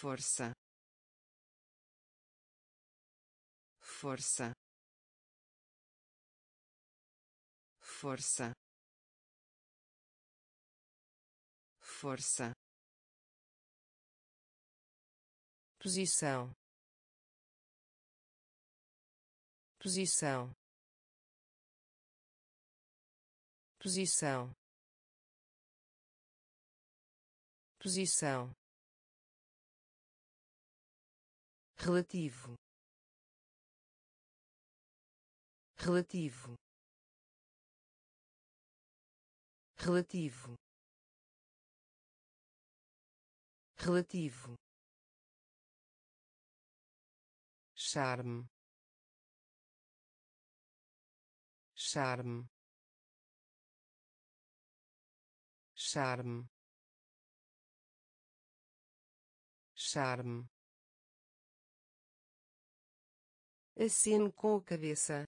força, força, força, força, posição, posição, posição, posição, relativo, relativo, relativo, relativo, charme, charme, charme, charme, aceno com a cabeça,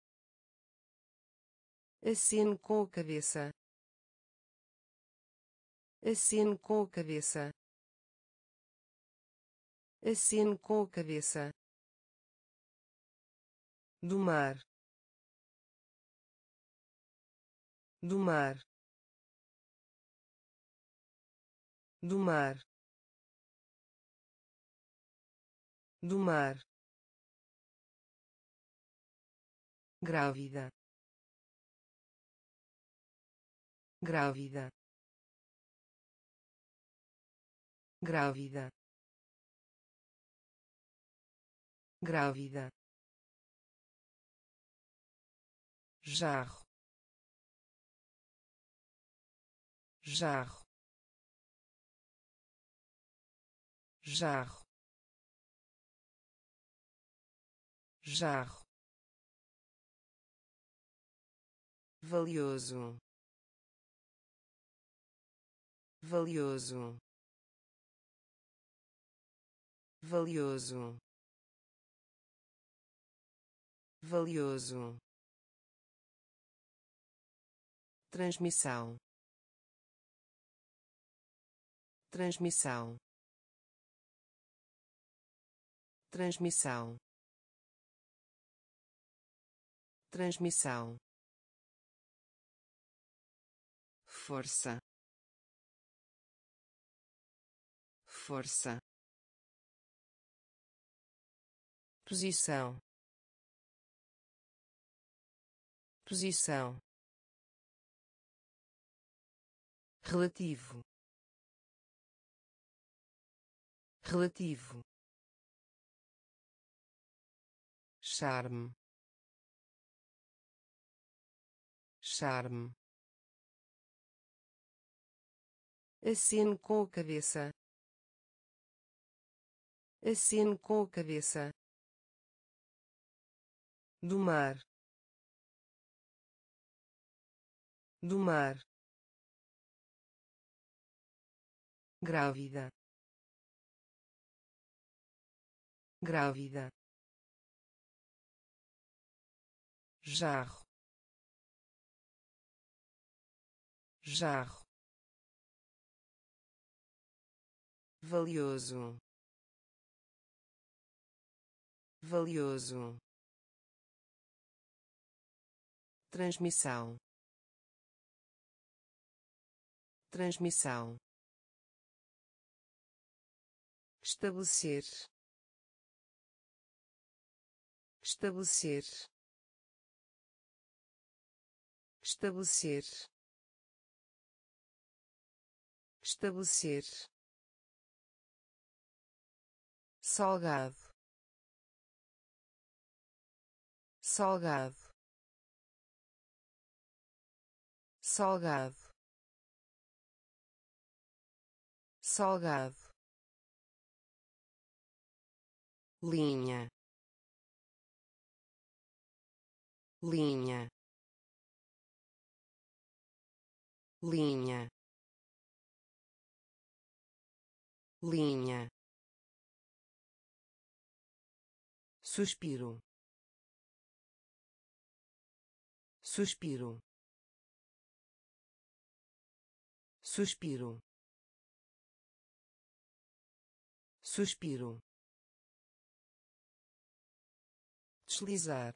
aceno com a cabeça, aceno com a cabeça, aceno com a cabeça, do mar, do mar, do mar, do mar, grávida, grávida, grávida, grávida, jarro, jarro, jarro, jarro, valioso, valioso, valioso, valioso, transmissão, transmissão, transmissão, transmissão, força, força, posição, posição, relativo, relativo, charme, charme, aceno com a cabeça, aceno com a cabeça, do mar, do mar, grávida, grávida, jarro, jarro, valioso, valioso, transmissão, transmissão, estabelecer, estabelecer, estabelecer, estabelecer, salgado, salgado, salgado, salgado, linha, linha, linha, linha, suspiro, suspiro, suspiro, suspiro, deslizar,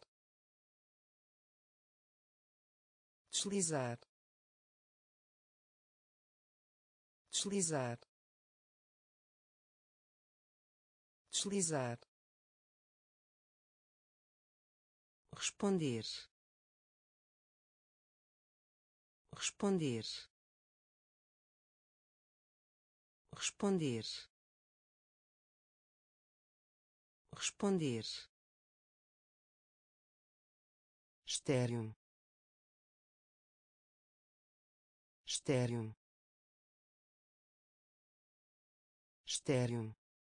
deslizar, deslizar, deslizar, responder, responder, responder, responder, estéreo, estéreo, estéreo,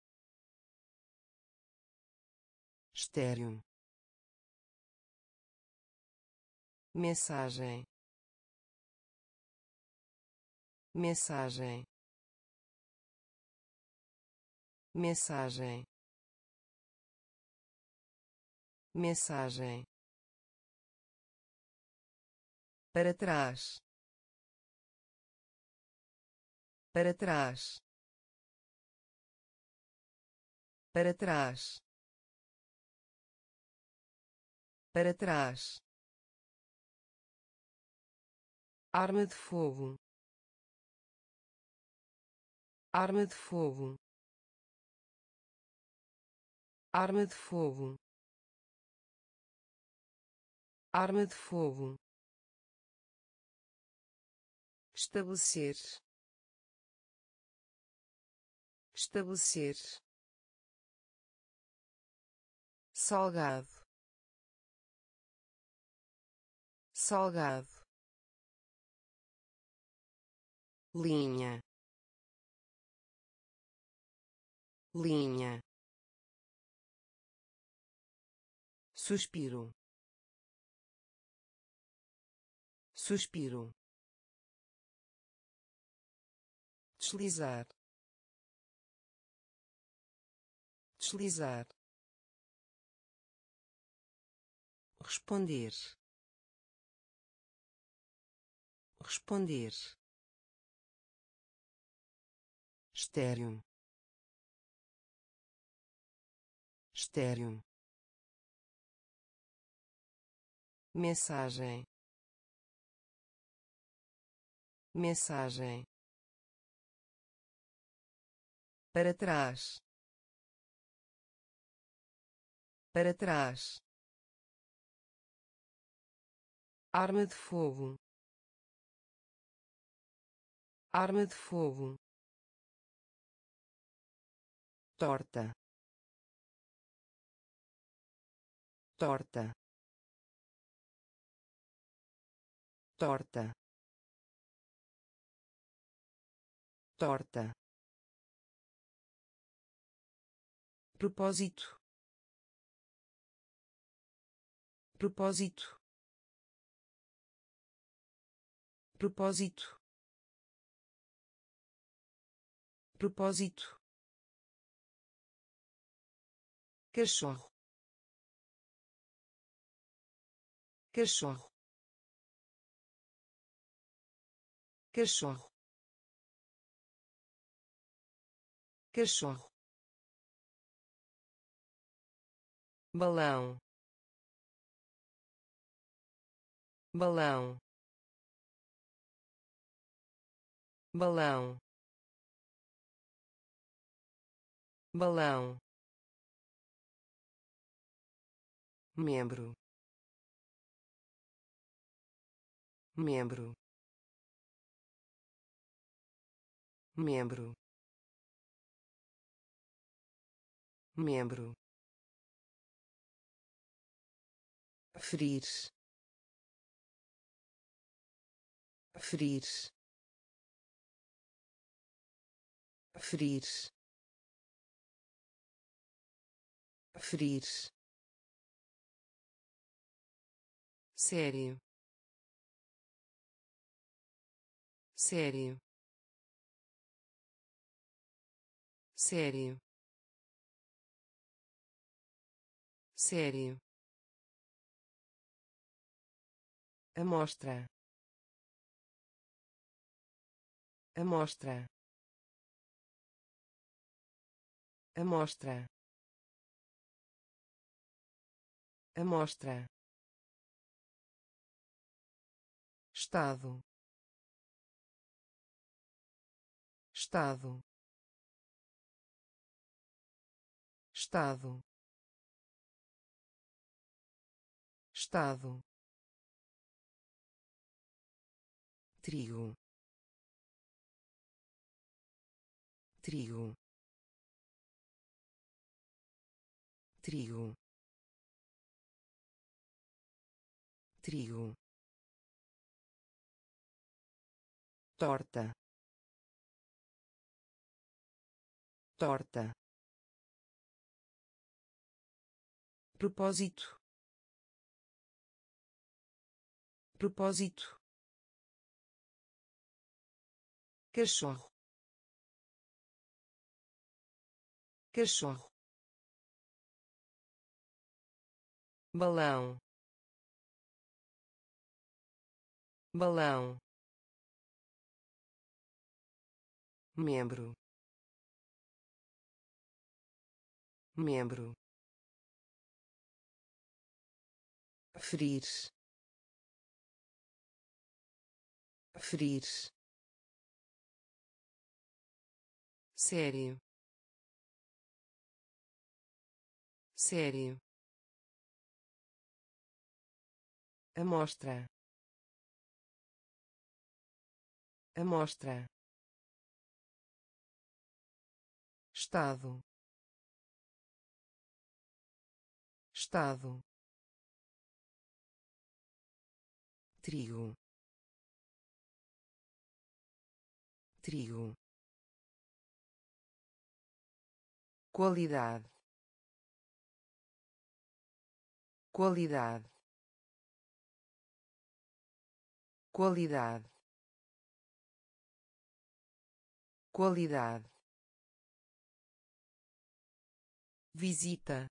estéreo, mensagem, mensagem, mensagem, mensagem, para trás, para trás, para trás, para trás, arma de fogo, arma de fogo, arma de fogo, arma de fogo, estabelecer, estabelecer, salgado, salgado, linha, linha, suspiro, suspiro, deslizar, deslizar, responder, responder, estéreo, estéreo, mensagem, mensagem, para trás, para trás, arma de fogo, arma de fogo, torta, torta, torta, torta, propósito, propósito, propósito, propósito, cachorro, cachorro, cachorro, cachorro, balão, balão, balão, balão, membro, membro, membro, membro, ferir, ferir, ferir, ferir, sério, sério, sério, sério, amostra, amostra, amostra, amostra, estado, estado, estado, estado, trigo, trigo, trigo, trigo, torta, torta, propósito, propósito, cachorro, cachorro, balão, balão, membro, membro, ferir, ferir, sério, sério, amostra, amostra, estado, estado, trigo, trigo, qualidade, qualidade, qualidade, qualidade, visita,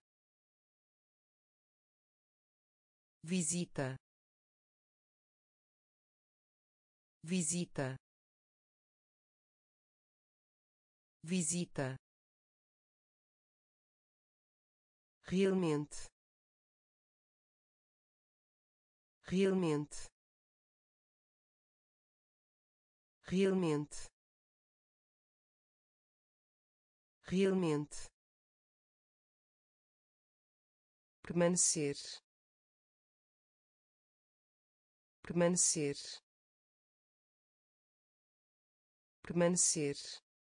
visita, visita, visita, realmente, realmente, realmente, realmente, permanecer, permanecer, permanecer,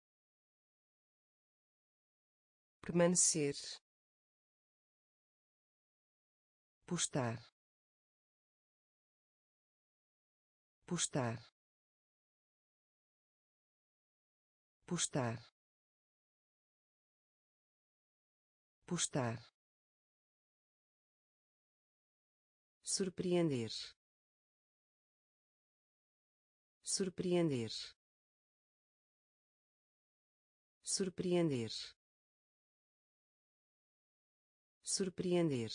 permanecer, postar, postar, postar, postar, surpreender, surpreender, surpreender, surpreender,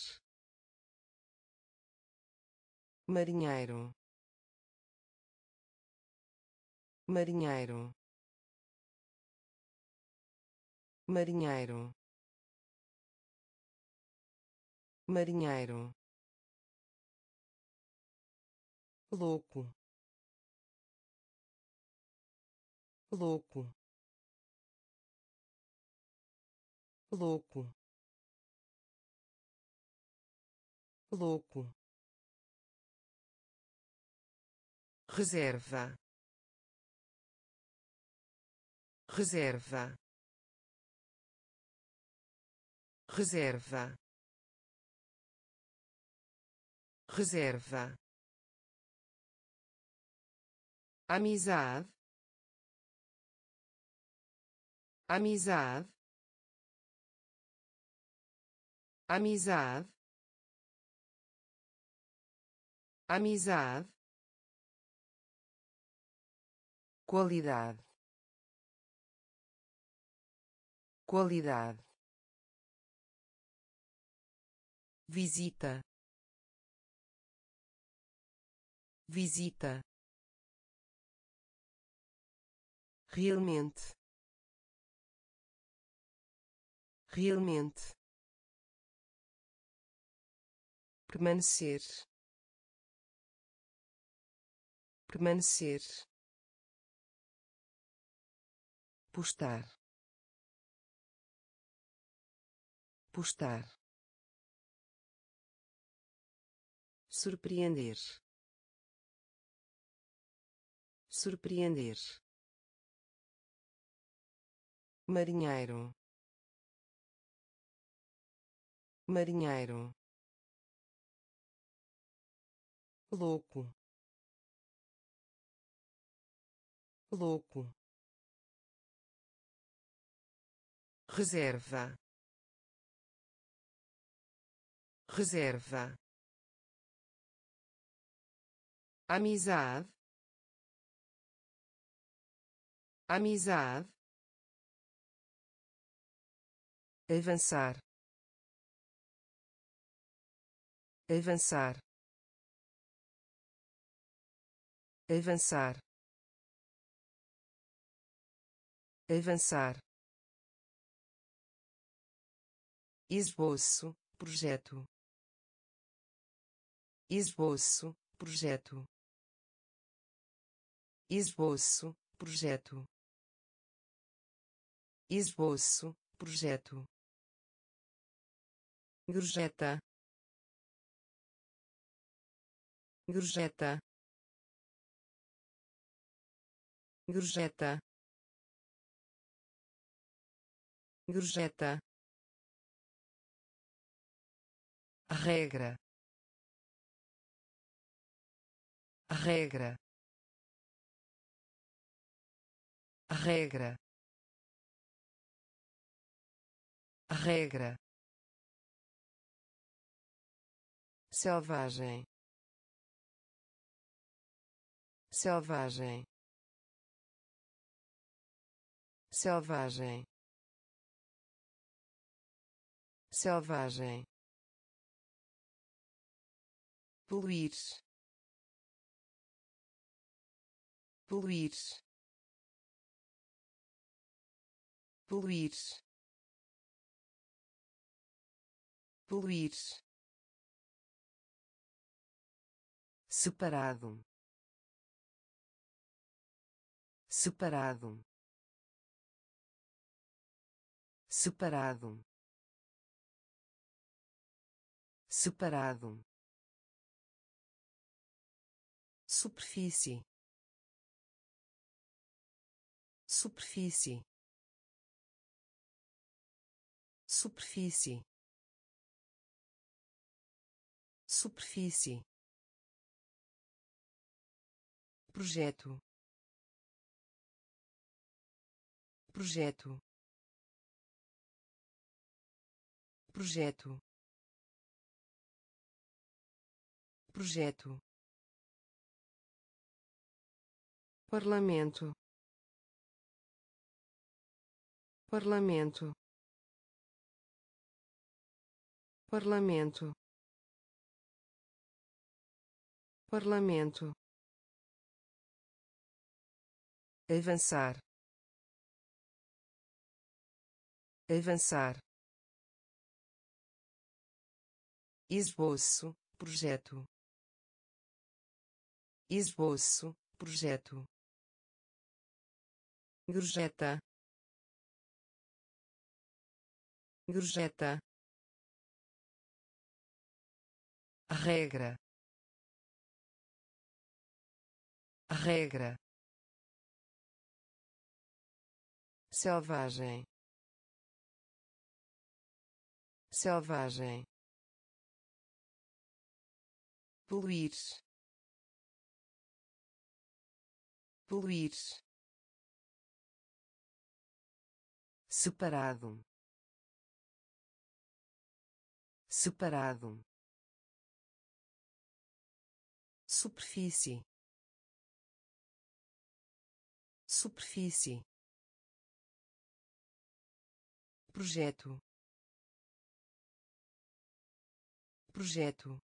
marinheiro, marinheiro, marinheiro, marinheiro, louco, louco, louco, louco, reserva, reserva, reserva, reserva, amizade, amizade, amizade, amizade, qualidade, qualidade, visita, visita, realmente, realmente, permanecer, permanecer, postar, postar, surpreender, surpreender, marinheiro, marinheiro, louco, louco, reserva, reserva, amizade, amizade, avançar, avançar, avançar, avançar, esboço, projeto, esboço, projeto, esboço, projeto, esboço, projeto, gorjeta, gorjeta, gorjeta, gorjeta, regra, regra, regra, regra, selvagem, selvagem, selvagem, selvagem, poluir, poluir, poluir, poluir, separado, separado, separado, separado, superfície, superfície, superfície, superfície, projeto, projeto, projeto, projeto, parlamento, parlamento, parlamento, parlamento, avançar, avançar, esboço, projeto, esboço, projeto, gorjeta, gorjeta, regra, regra, selvagem, selvagem, poluir, poluir, separado, separado, superfície, superfície, projeto, projeto,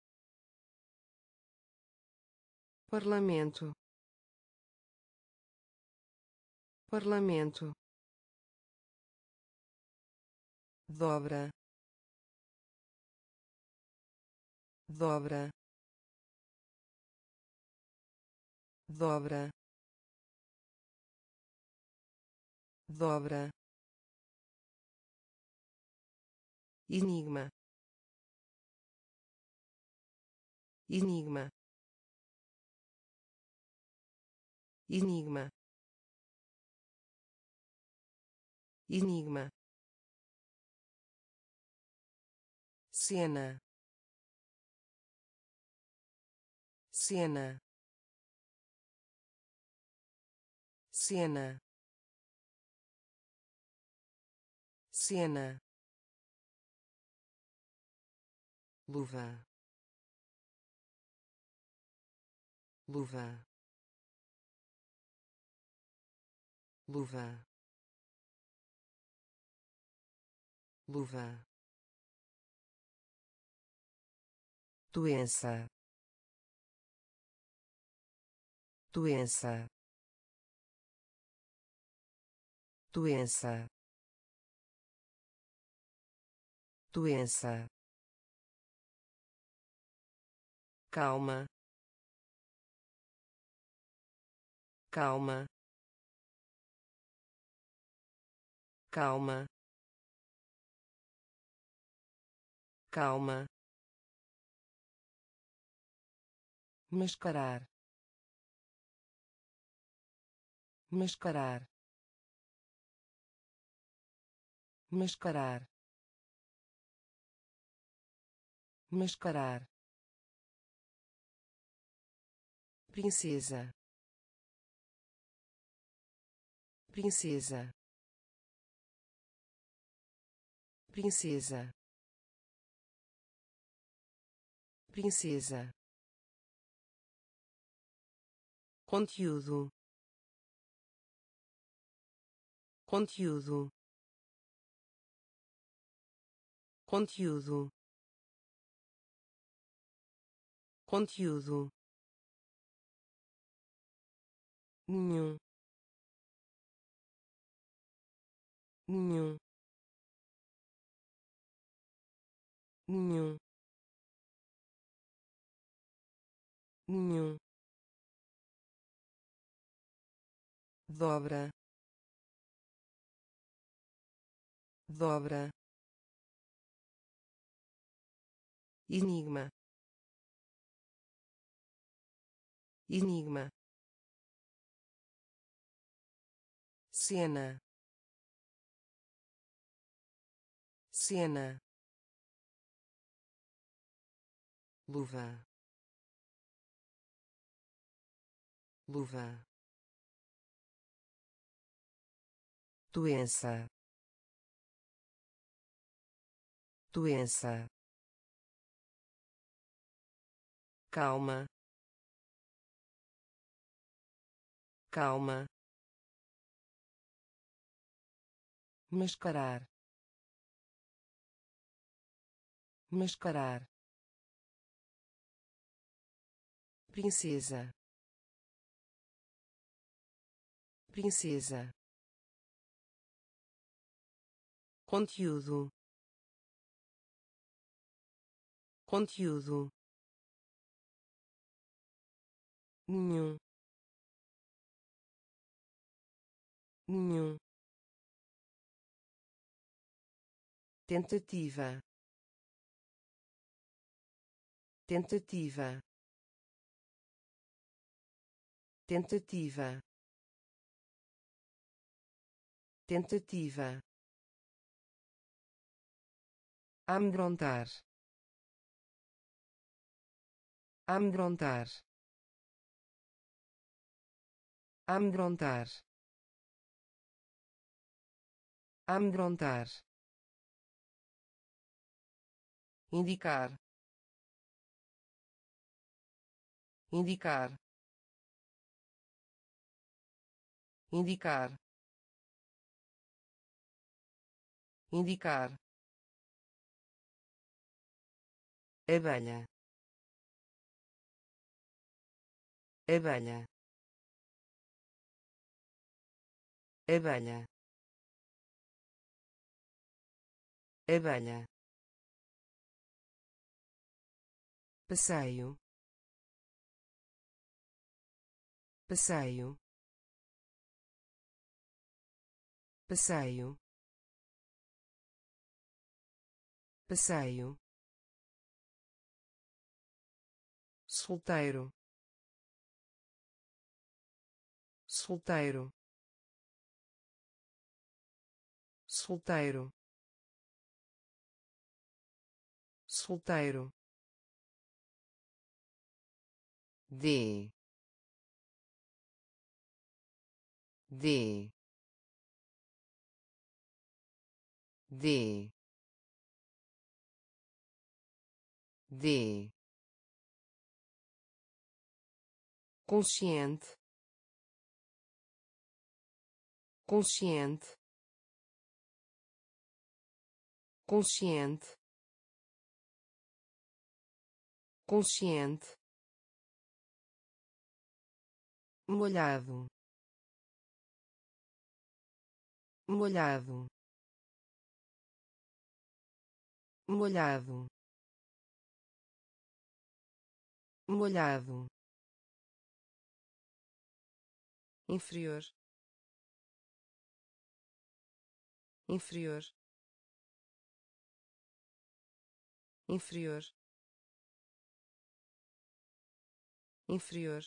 parlamento, parlamento, dobra, dobra, dobra, dobra, enigma, enigma, enigma, enigma, cena, cena, cena, cena, luva, luva, luva, luva, doença, doença, doença, doença, calma, calma, calma, calma, mascarar, mascarar, mascarar, mascarar, princesa, princesa, princesa, princesa, conteúdo, conteúdo, conteúdo, conteúdo, nenhum, nenhum, nenhum, nenhum, dobra, dobra, enigma, enigma, cena, cena, luva, luva, doença, doença, calma, calma, mascarar, mascarar, princesa, princesa, conteúdo, conteúdo, nenhum, nenhum, tentativa, tentativa, tentativa, tentativa, amedrontar, amedrontar, amedrontar, amedrontar, indicar, indicar, indicar, indicar, abelha, abelha, abelha, abelha, passeio, passeio, passeio, passeio, solteiro, solteiro, solteiro, solteiro, de, de, de, de, consciente, consciente, consciente, consciente, molhado, molhado, molhado, molhado, inferior, inferior, inferior, inferior,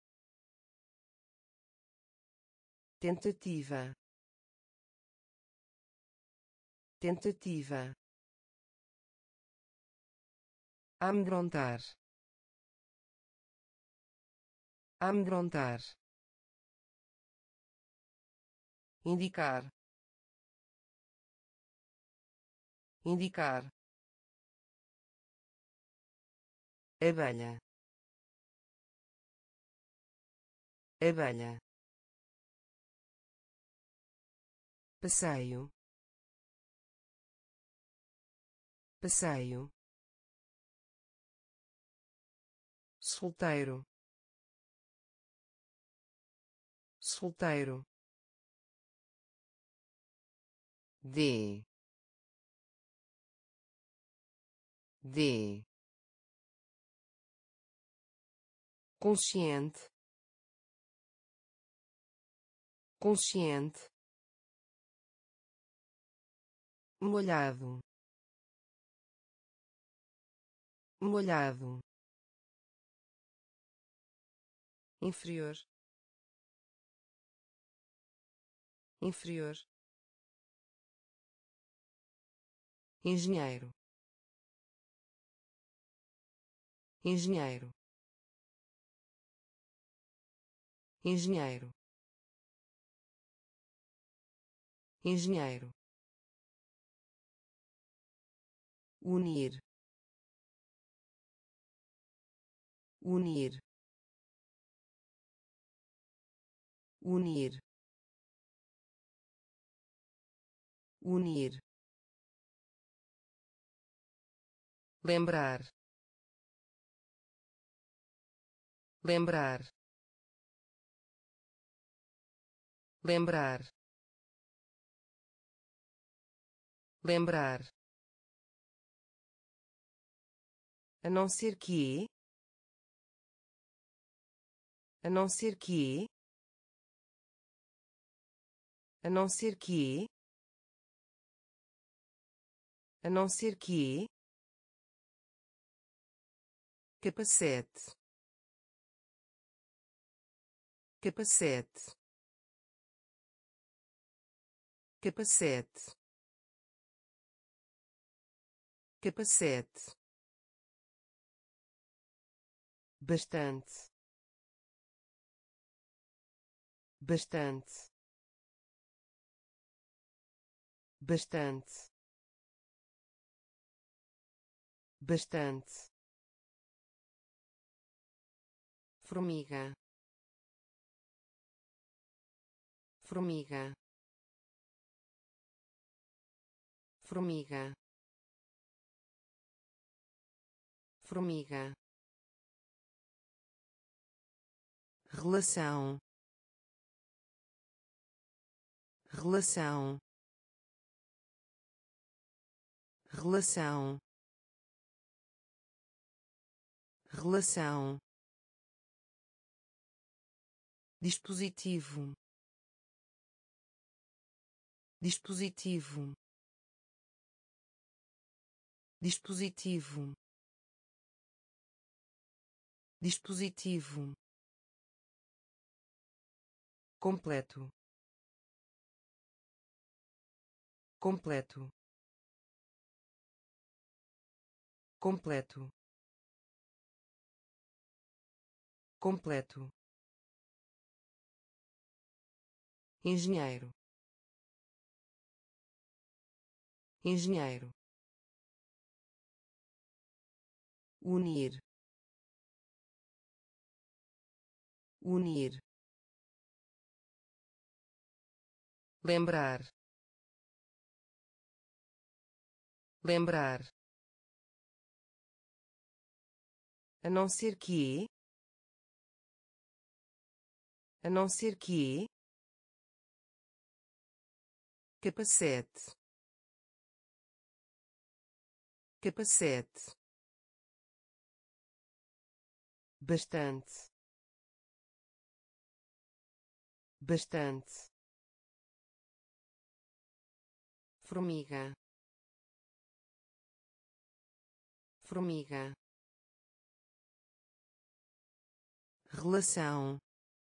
tentativa, tentativa, amedrontar, amedrontar, indicar, indicar, abelha, abelha, passeio, passeio, solteiro, solteiro, de, de, consciente, consciente, molhado, molhado, inferior, inferior, engenheiro, engenheiro, engenheiro, engenheiro, unir, unir, unir, unir, lembrar, lembrar, lembrar, lembrar, a não ser que, a não ser que, a não ser que, a não ser que, capacete, capacete, capacete, capacete, bastante, bastante, bastante, bastante, formiga, formiga, formiga, formiga, relação, relação, relação, relação, dispositivo, dispositivo, dispositivo, dispositivo, completo, completo, completo, completo, engenheiro, engenheiro, unir, unir, lembrar, lembrar, a não ser que, a não ser que, capacete, capacete, bastante, bastante, formiga, formiga, relação,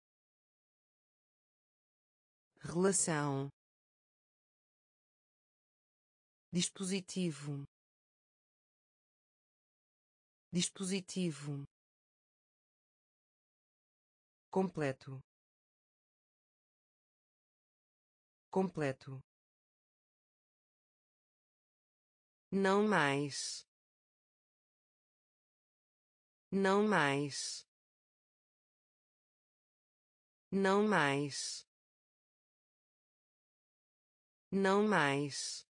relação, dispositivo, dispositivo, completo, completo, não mais, não mais, não mais, não mais,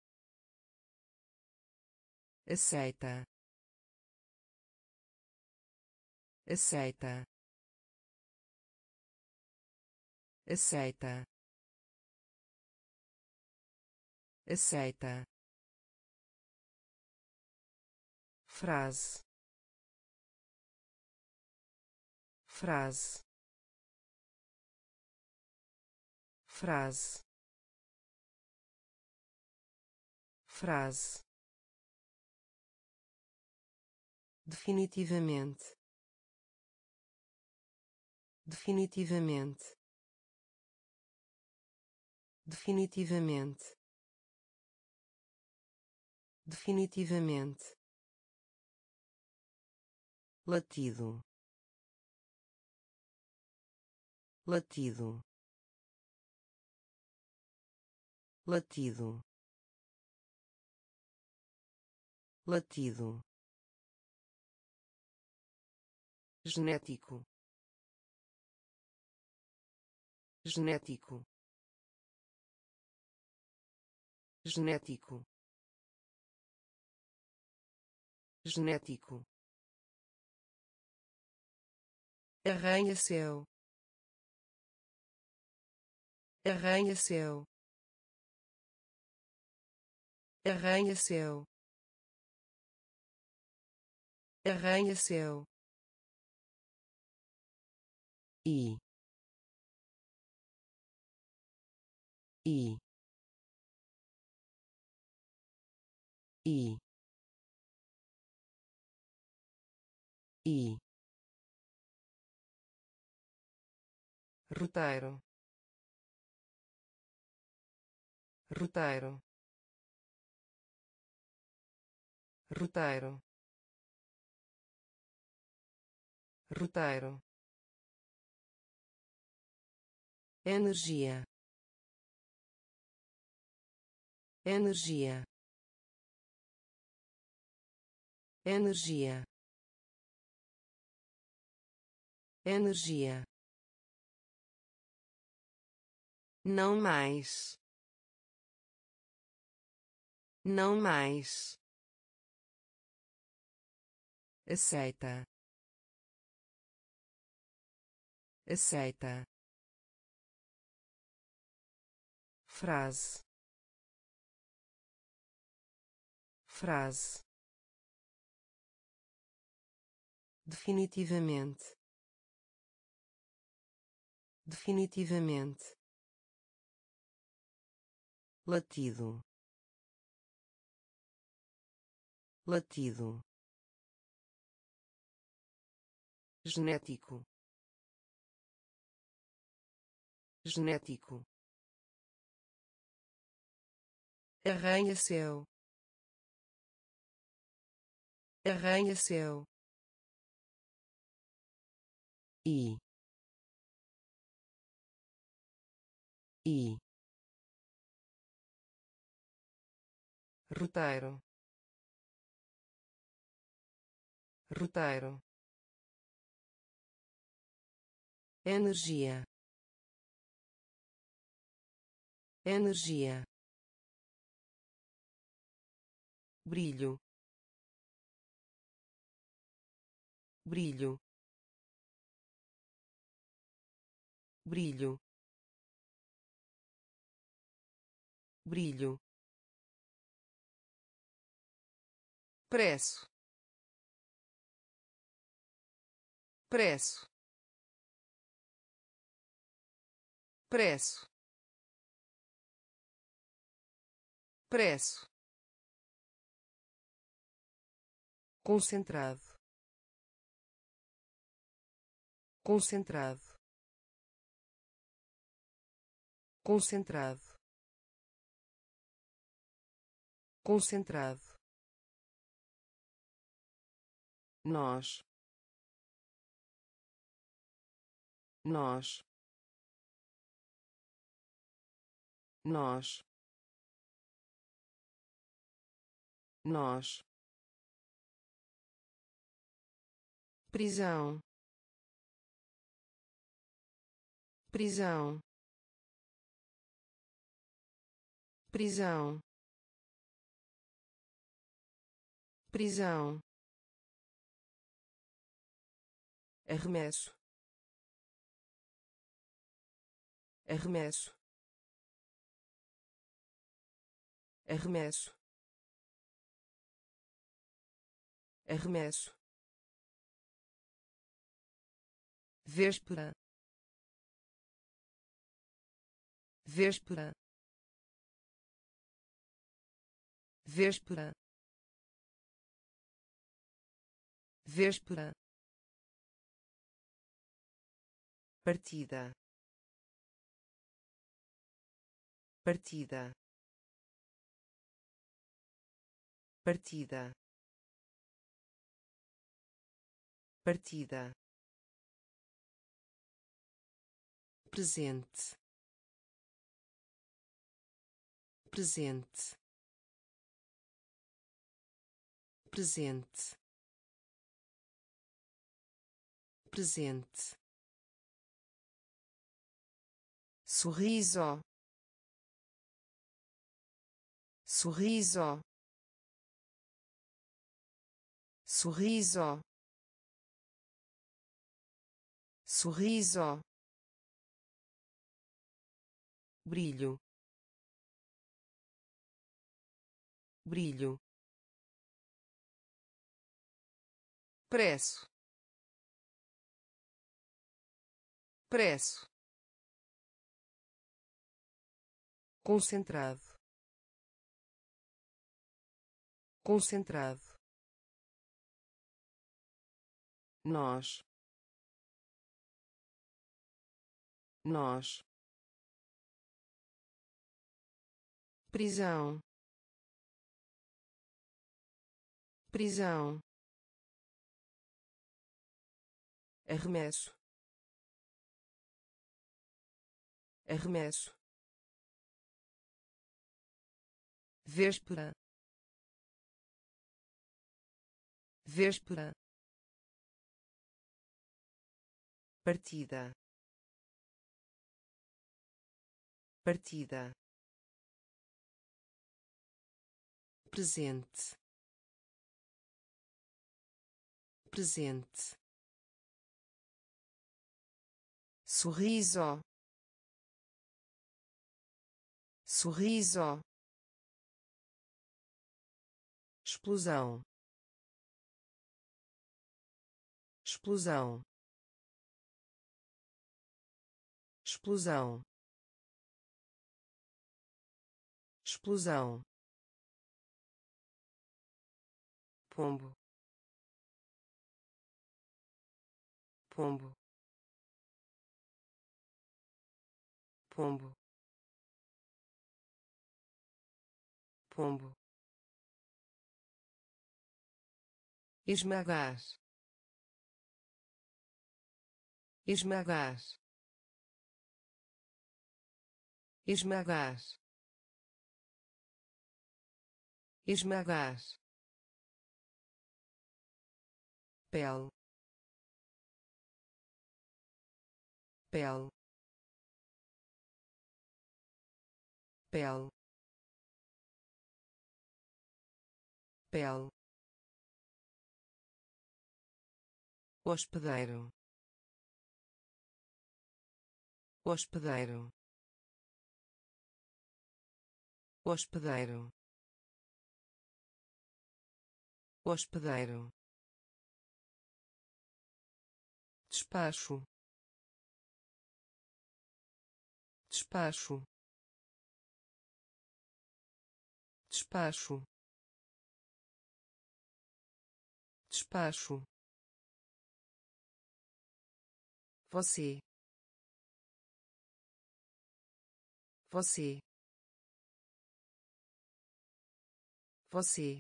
aceita, aceita, aceita, aceita, frase, frase, frase, frase, definitivamente, definitivamente, definitivamente, definitivamente, latido, latido, latido, latido, genético, genético, genético, genético, arranha-céu, arranha-céu, arranha-céu, arranha-céu, e, e, e, e, roteiro, roteiro, roteiro, roteiro, energia, energia, energia, energia, não mais, não mais, aceita, aceita, frase, frase, definitivamente, definitivamente, latido, latido, genético, genético, arranha-céu, arranha-céu, e roteiro, roteiro, energia, energia, brilho, brilho, brilho, brilho, preço, preço, preço, preço, concentrado, concentrado, concentrado, concentrado, nós, nós, nós, nós, prisão, prisão, prisão, prisão, arremesso, arremesso, arremesso, arremesso, véspera, véspera, véspera, véspera, partida, partida, partida, partida, presente, presente, presente, presente, sorriso, sorriso, sorriso, sorriso, brilho, brilho, preço, preço, concentrado, concentrado, nós, nós, prisão, prisão, arremesso, arremesso, véspera, véspera, partida, partida, presente, presente, sorriso, sorriso, explosão, explosão, explosão, explosão, pombo, pombo, pombo, pombo, esmagar, esmagar, esmagar, esmagar, pele, pele, pele, pele, hospedeiro, hospedeiro, hospedeiro, hospedeiro, despacho, despacho, despacho, despacho, você, você, você,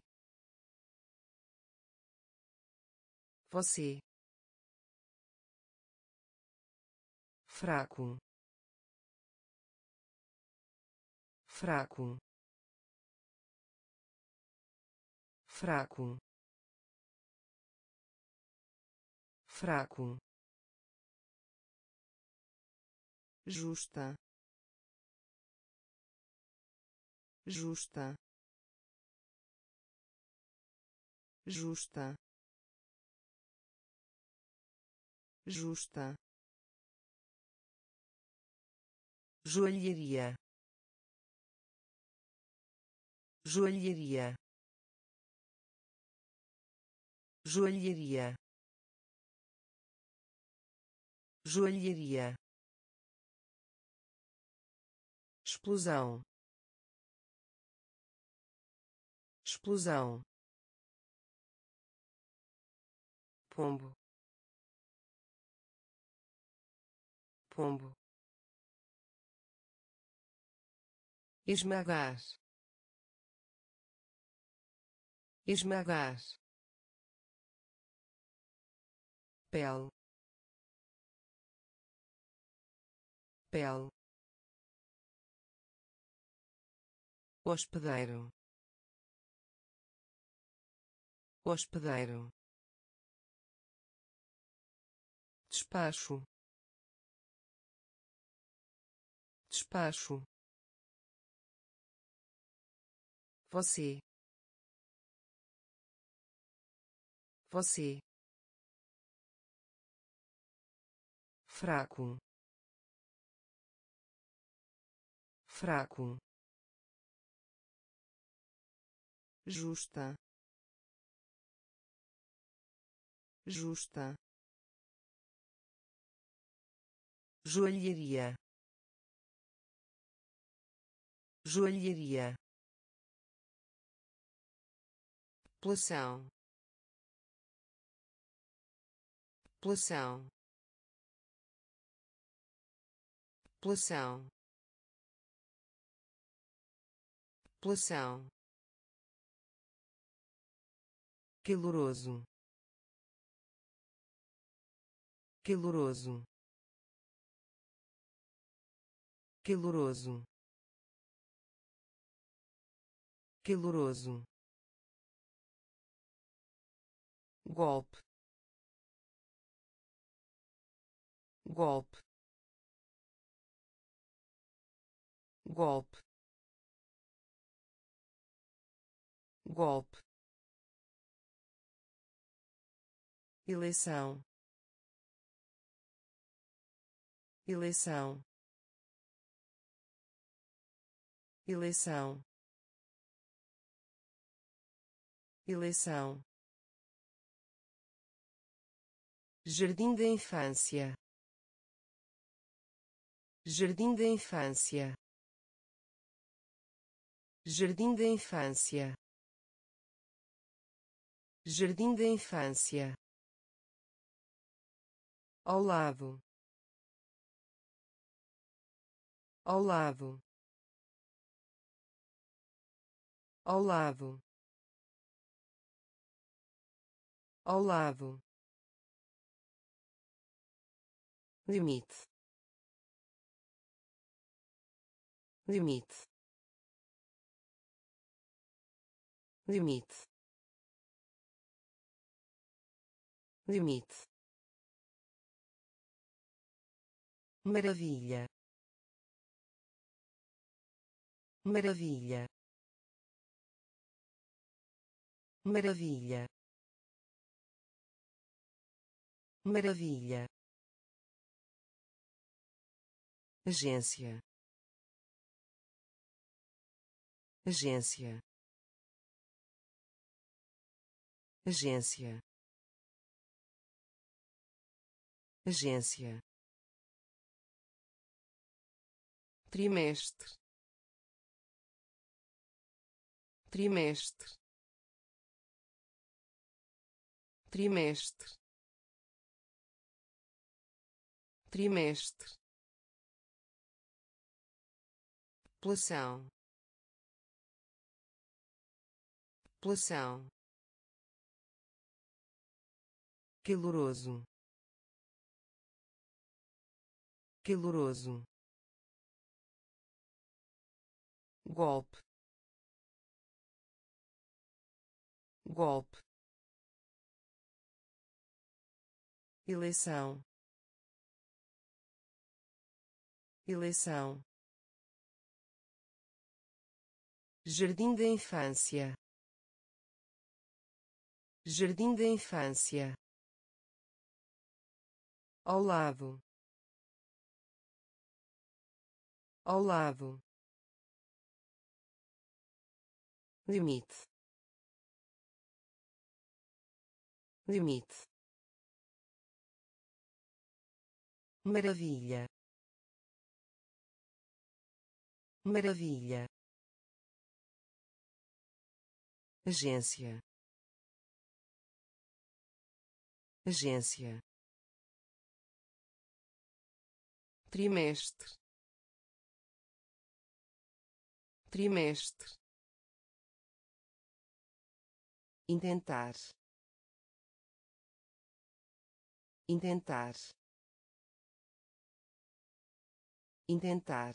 você, fraco, fraco, fraco, fraco, justa, justa, justa, justa, joalheria, joalheria, joalheria, joalheria, explosão, explosão, pombo, pombo, esmagar, esmagar, pele, pele, hospedeiro, hospedeiro, despacho, despacho, você, você, fraco, fraco, justa, justa, joalheria, joalheria, população, população, população, população, caloroso, caloroso, caloroso, caloroso, golpe, golpe, golpe, golpe, eleição, eleição, eleição, eleição, jardim da infância, jardim da infância, jardim da infância, jardim da infância, ao lado, ao lado, ao lado, ao lado, limite, limite, limite, limite, maravilha, maravilha, maravilha, maravilha, agência, agência, agência, agência, trimestre, trimestre, trimestre, trimestre, população, população, caloroso, caloroso, golpe, golpe, eleição, eleição, jardim da infância, jardim da infância, ao lado, ao lado, limite, limite, maravilha, maravilha, agência, agência, trimestre, trimestre, intentar, intentar, intentar,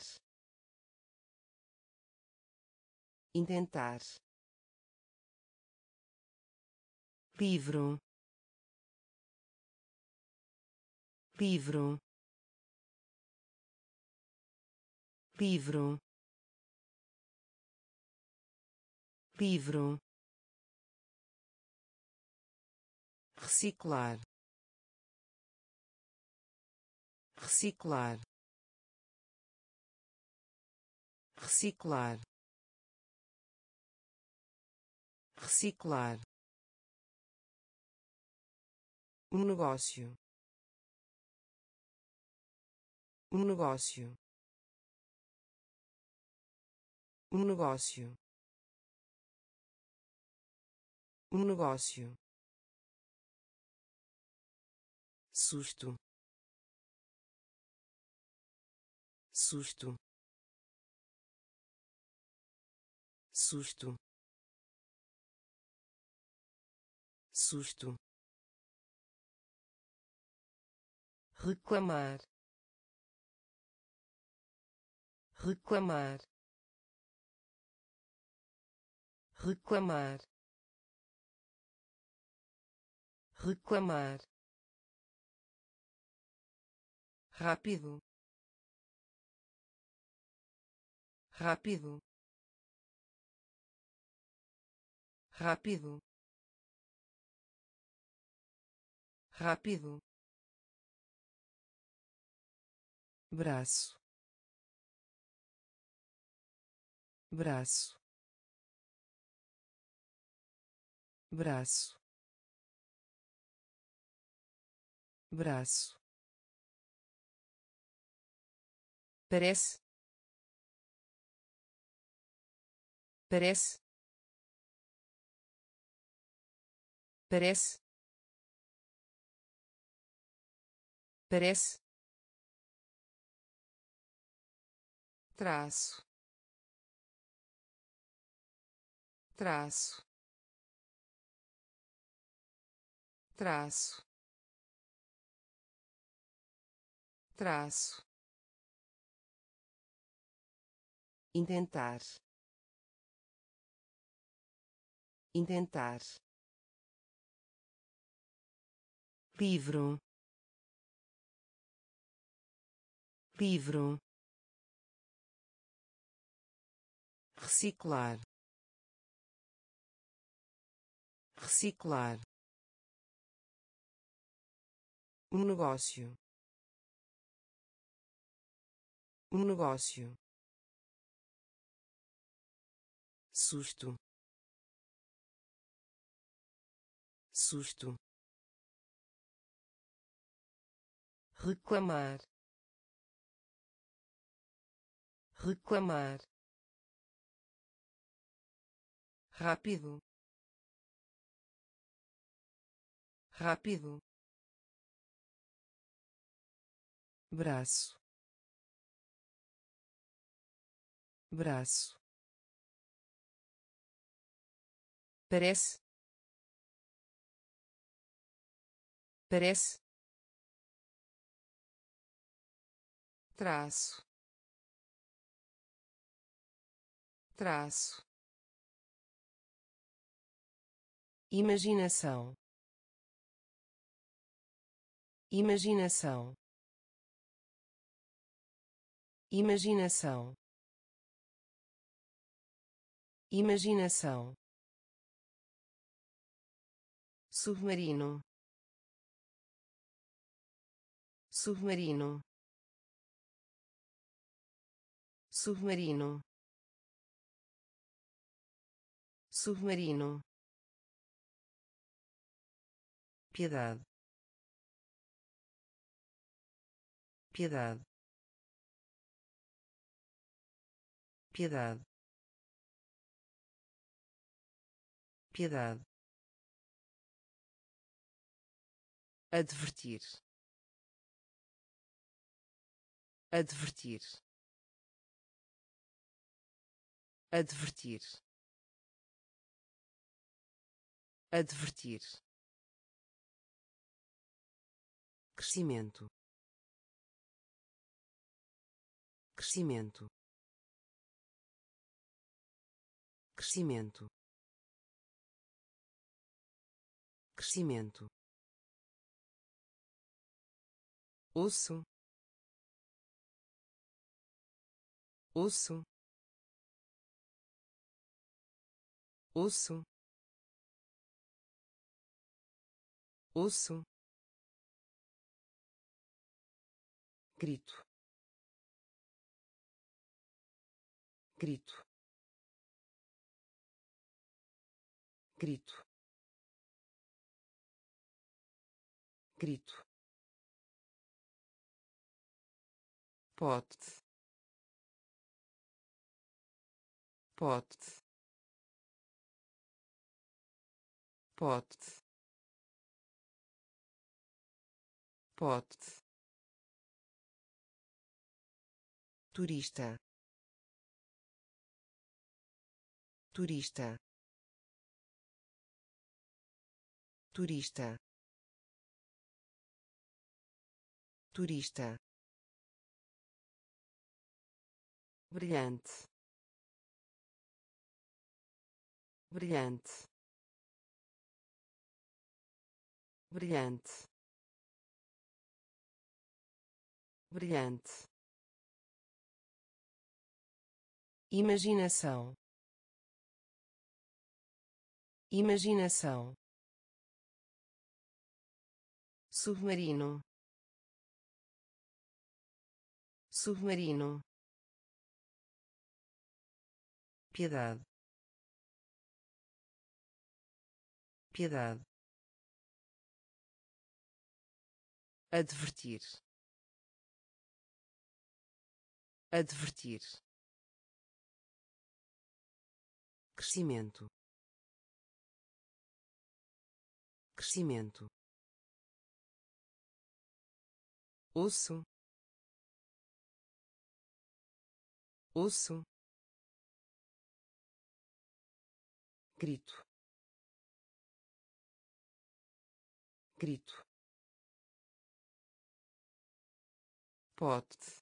intentar, livro, livro, livro, livro, reciclar, reciclar, reciclar, reciclar, um negócio, um negócio, um negócio, um negócio, susto, susto, susto, susto, reclamar, reclamar, reclamar, reclamar, rápido, rápido, rápido, rápido, braço, braço, braço, braço, parece, parece, parece, parece, traço, traço, traço, traço, intentar, intentar, livro, livro, reciclar, reciclar, negócio, negócio, susto, susto, reclamar, reclamar, rápido, rápido, braço, braço, parece, parece, traço, traço, imaginação, imaginação, imaginação, imaginação, submarino, submarino, submarino, submarino, piedade, piedade, piedade, piedade, advertir, advertir, advertir, advertir, crescimento, crescimento, crescimento, crescimento, osso, osso, osso, osso, grito, grito, grito, grito, pote, pote, pote, pote, turista, turista, turista, turista, brilhante, brilhante, brilhante, brilhante, imaginação, imaginação, submarino, submarino, piedade, piedade, advertir, advertir, crescimento, crescimento, osso, osso, grito, grito, pote,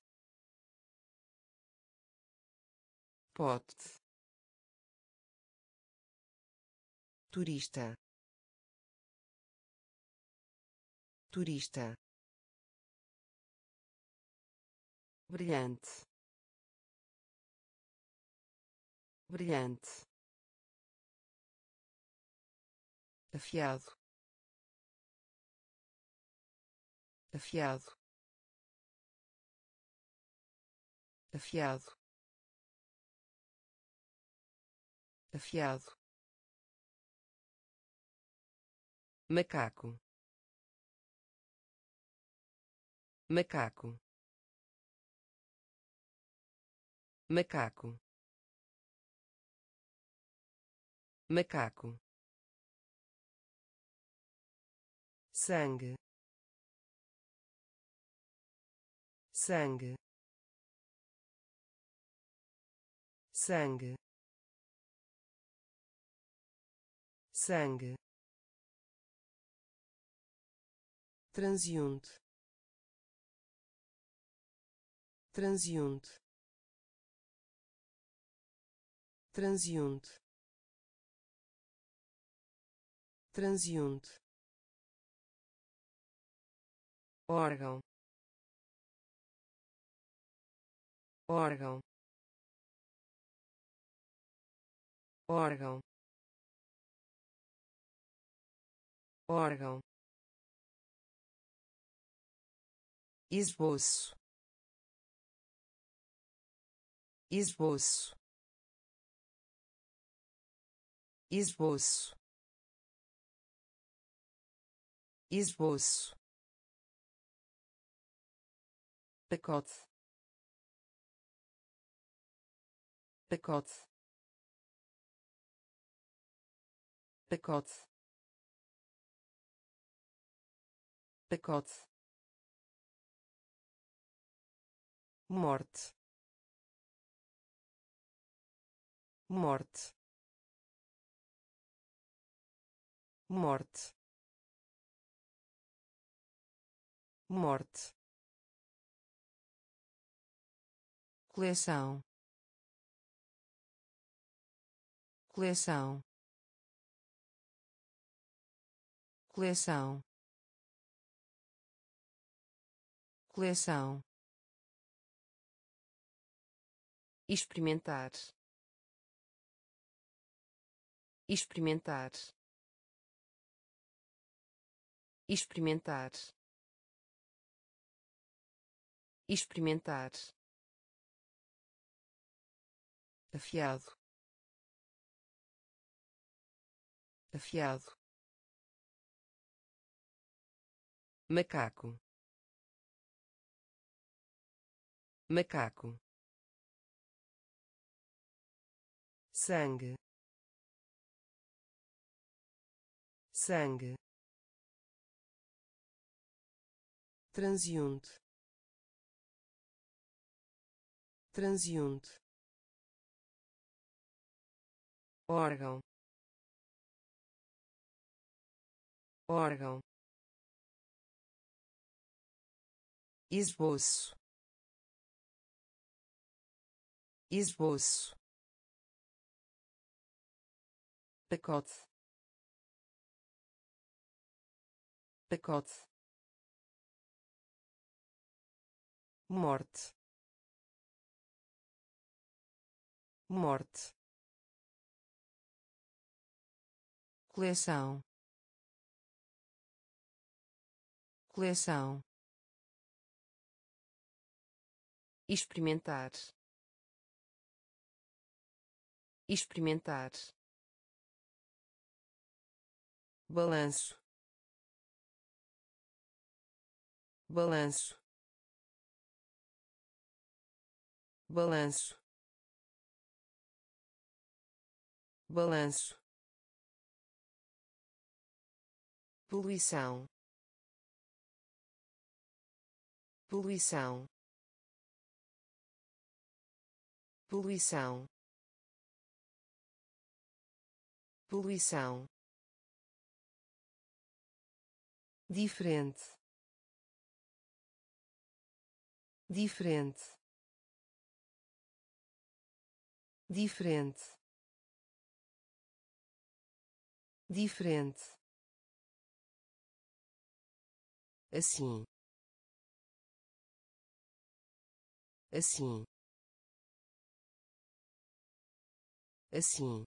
pote, turista, turista, brilhante, brilhante, afiado, afiado, afiado, afiado, macaco, macaco, macaco, macaco, sangue, sangue, sangue, sangue, transeunte, transeunte, transeunte, transeunte, órgão, órgão, órgão, órgão, esboço, esboço, esboço, esboço, pacote, pacote, pacote, pacote, morte, morte, morte, morte, coleção, coleção, coleção, coleção, experimentar, experimentar, experimentar, experimentar, afiado, afiado, macaco, macaco, sangue, sangue, transeunte, transeunte, órgão, órgão, esboço, esboço, pacote, pacote, morte, morte, coleção, coleção, experimentar, experimentar, balanço, balanço, balanço, balanço, poluição, poluição, poluição, poluição, diferente, diferente, diferente, diferente, assim, assim, assim,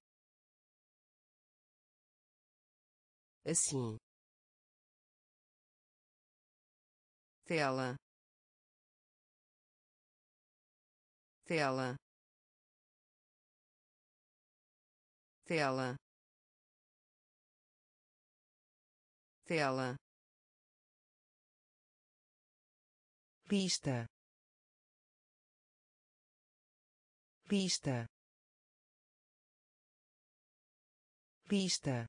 assim, tela, tela, tela, tela, pista, pista, pista,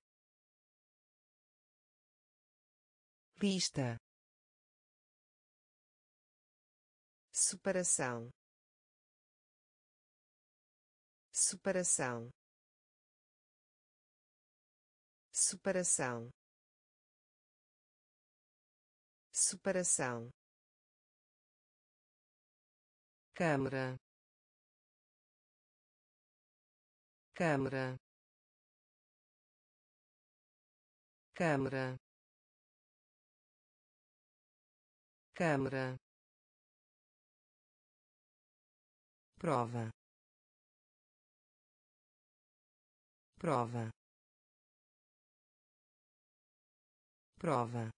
pista, separação, separação, separação, separação, câmara, câmara, câmara, câmara, prova, prova, prova,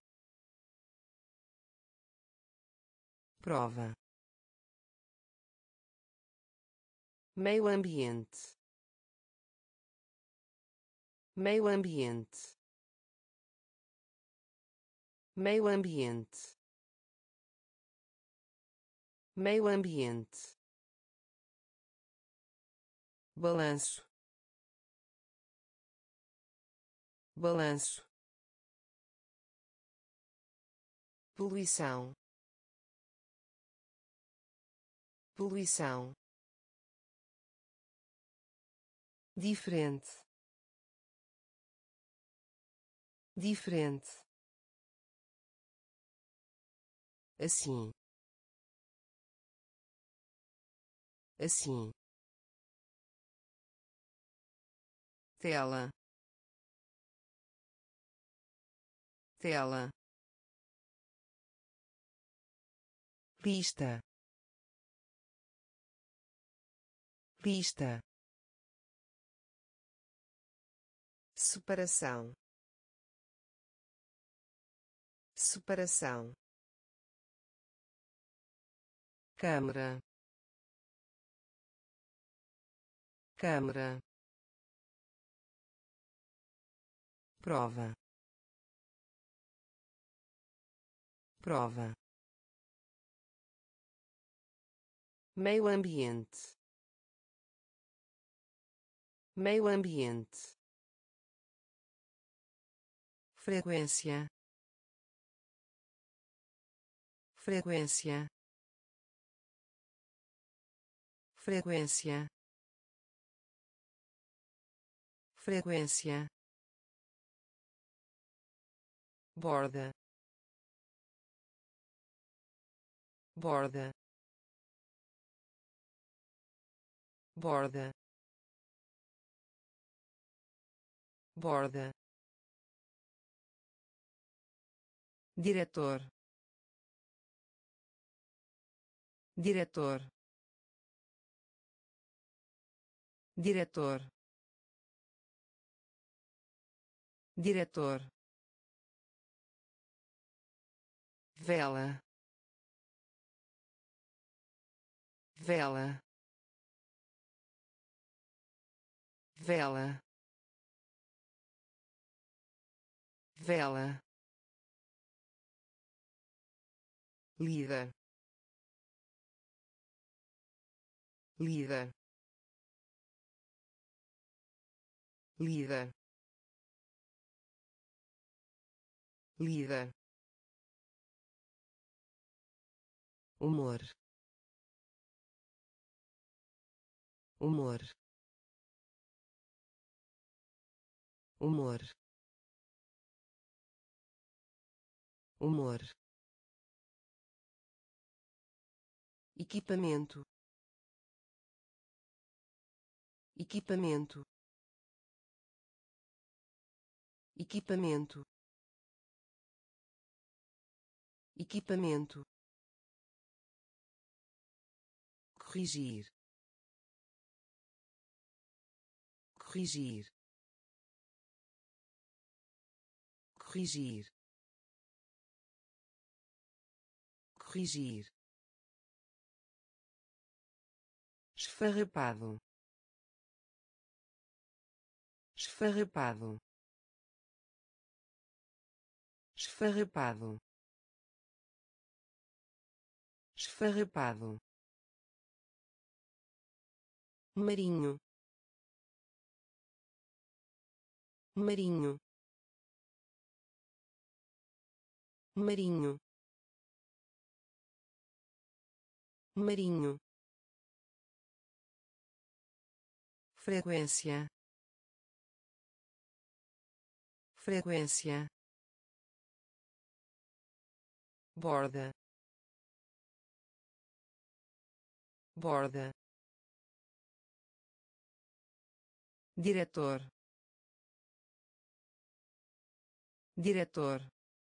prova, meio ambiente, meio ambiente, meio ambiente, meio ambiente, balanço, balanço, poluição, poluição, diferente, diferente, assim, assim, tela, tela, pista, pista, separação, separação, câmara, câmara, prova, prova, meio ambiente, meio ambiente, frequência, frequência, frequência, frequência, borda, borda, borda, borda, diretor, diretor, diretor, diretor, vela, vela, vela, vela, líder, líder, líder, líder, humor, humor, humor, humor, equipamento, equipamento, equipamento, equipamento, corrigir, corrigir, corrigir, corrigir, esfarrapado, esfarrapado, esfarrapado, esfarrapado, marinho, marinho, marinho, marinho, frequência, frequência, borda, borda, diretor, diretor,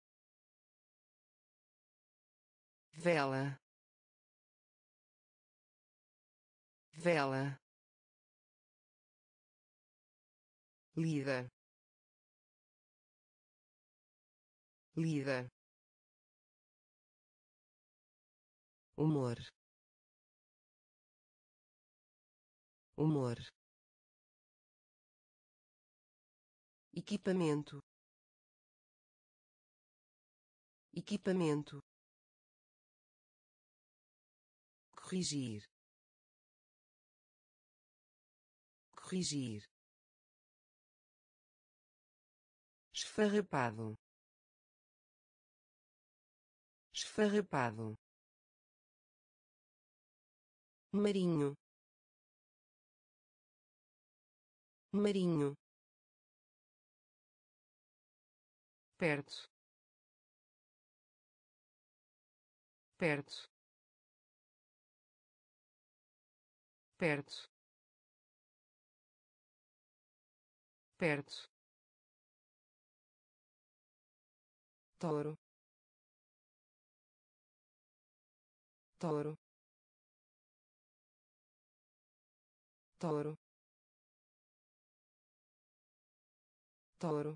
vela, vela, líder, líder, humor, humor, equipamento, equipamento, corrigir, corrigir, esfarrapado, esfarrapado, marinho, marinho, perto, perto, perto, perto, touro, touro, touro, touro,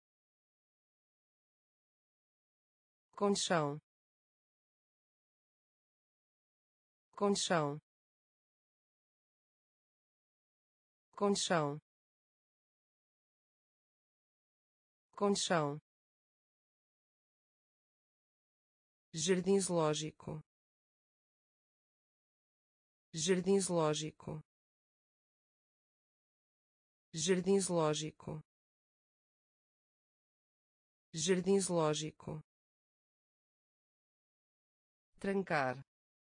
conchão, conchão, conchão, conchão, jardim zoológico, jardim zoológico, jardim zoológico, jardim zoológico, trancar,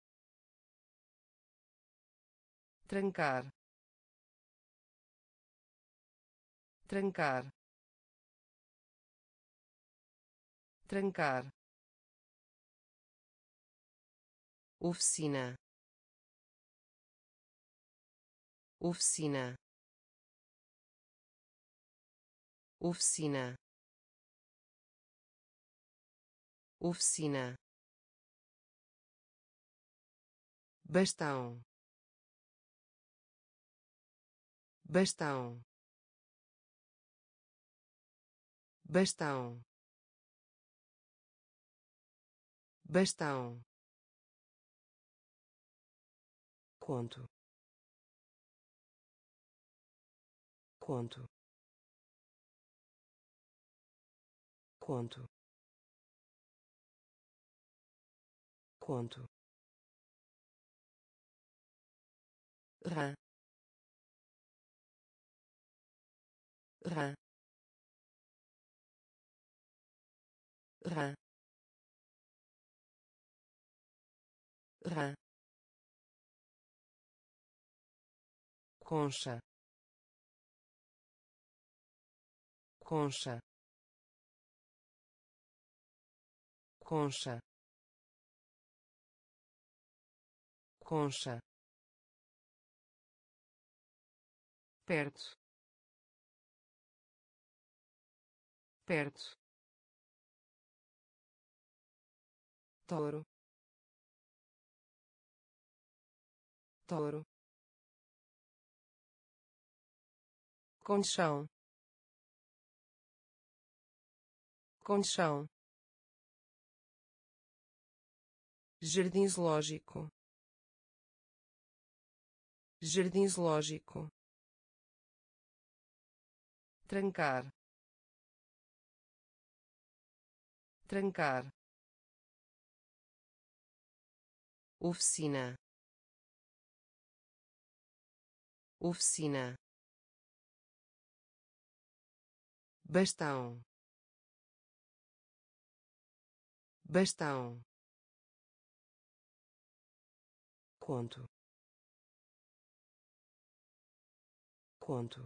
trancar, trancar, trancar, oficina, oficina, oficina, oficina, bastão, bastão, bastão, bastão, conto, conto, conto, conto, rã, rã, rã, rã, concha, concha, concha, concha, perto, perto, touro, touro, conchão, conchão, jardim zoológico, jardim zoológico, trancar, trancar, oficina, oficina, bastão, bastão, conto, conto,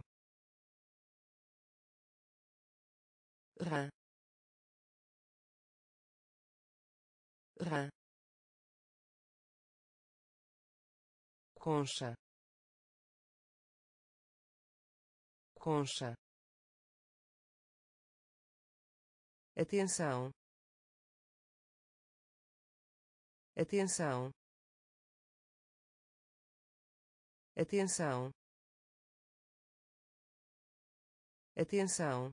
rã, rã, concha, concha, atenção, atenção, atenção, atenção,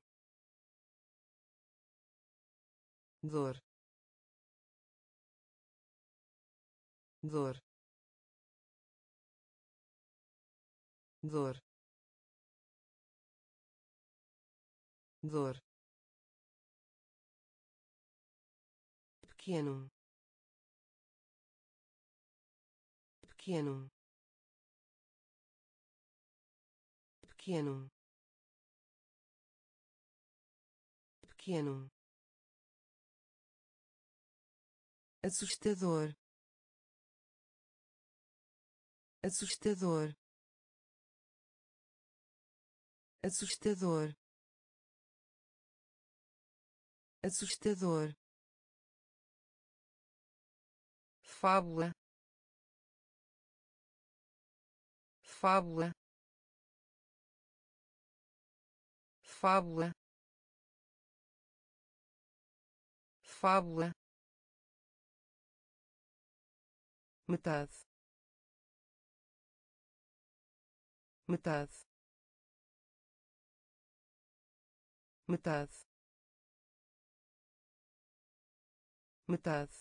dor, dor, dor, dor, pequeno, pequeno, pequeno, pequeno, assustador, assustador, assustador, assustador, fábula, fábula, fábula, fábula, metade, metade, metade, metade,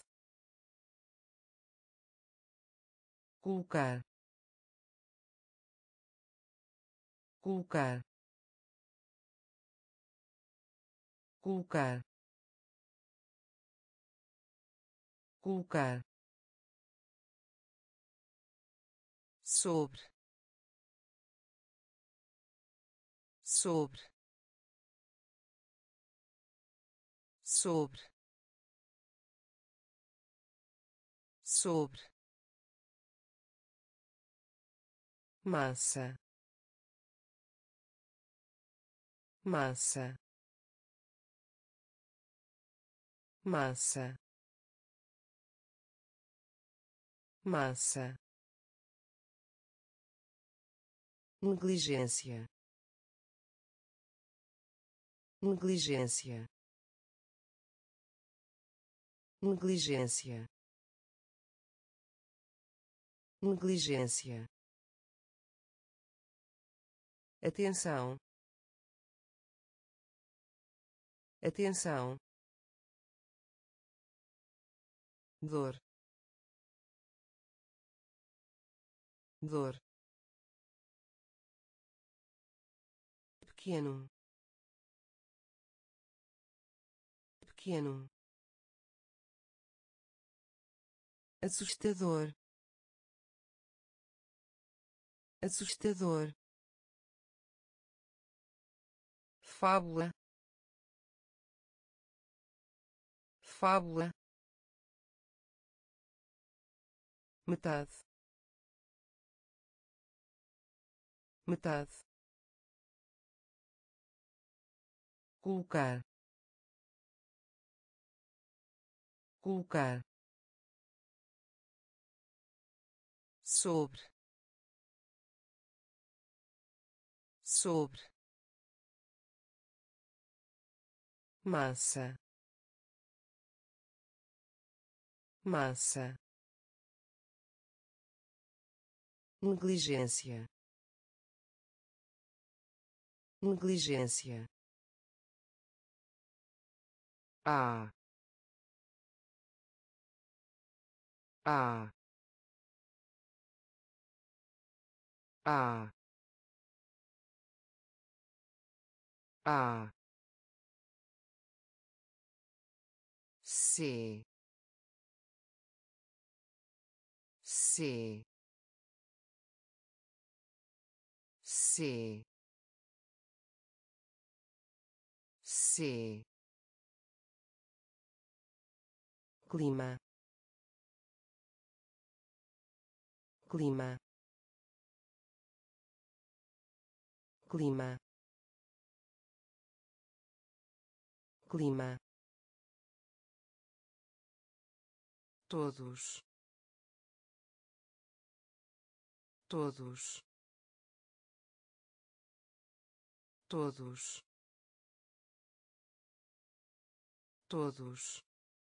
colocar, colocar, colocar, colocar, sobre, sobre, sobre, sobre, massa, massa, massa, massa, negligência, negligência, negligência, negligência, atenção, atenção, dor, dor, pequeno, pequeno, assustador, assustador, fábula, fábula, metade, metade, colocar, colocar, sobre, sobre, massa, massa, negligência, negligência, a, a, a, a, C, C, C, C, clima, clima, clima, clima, todos, todos, todos, todos,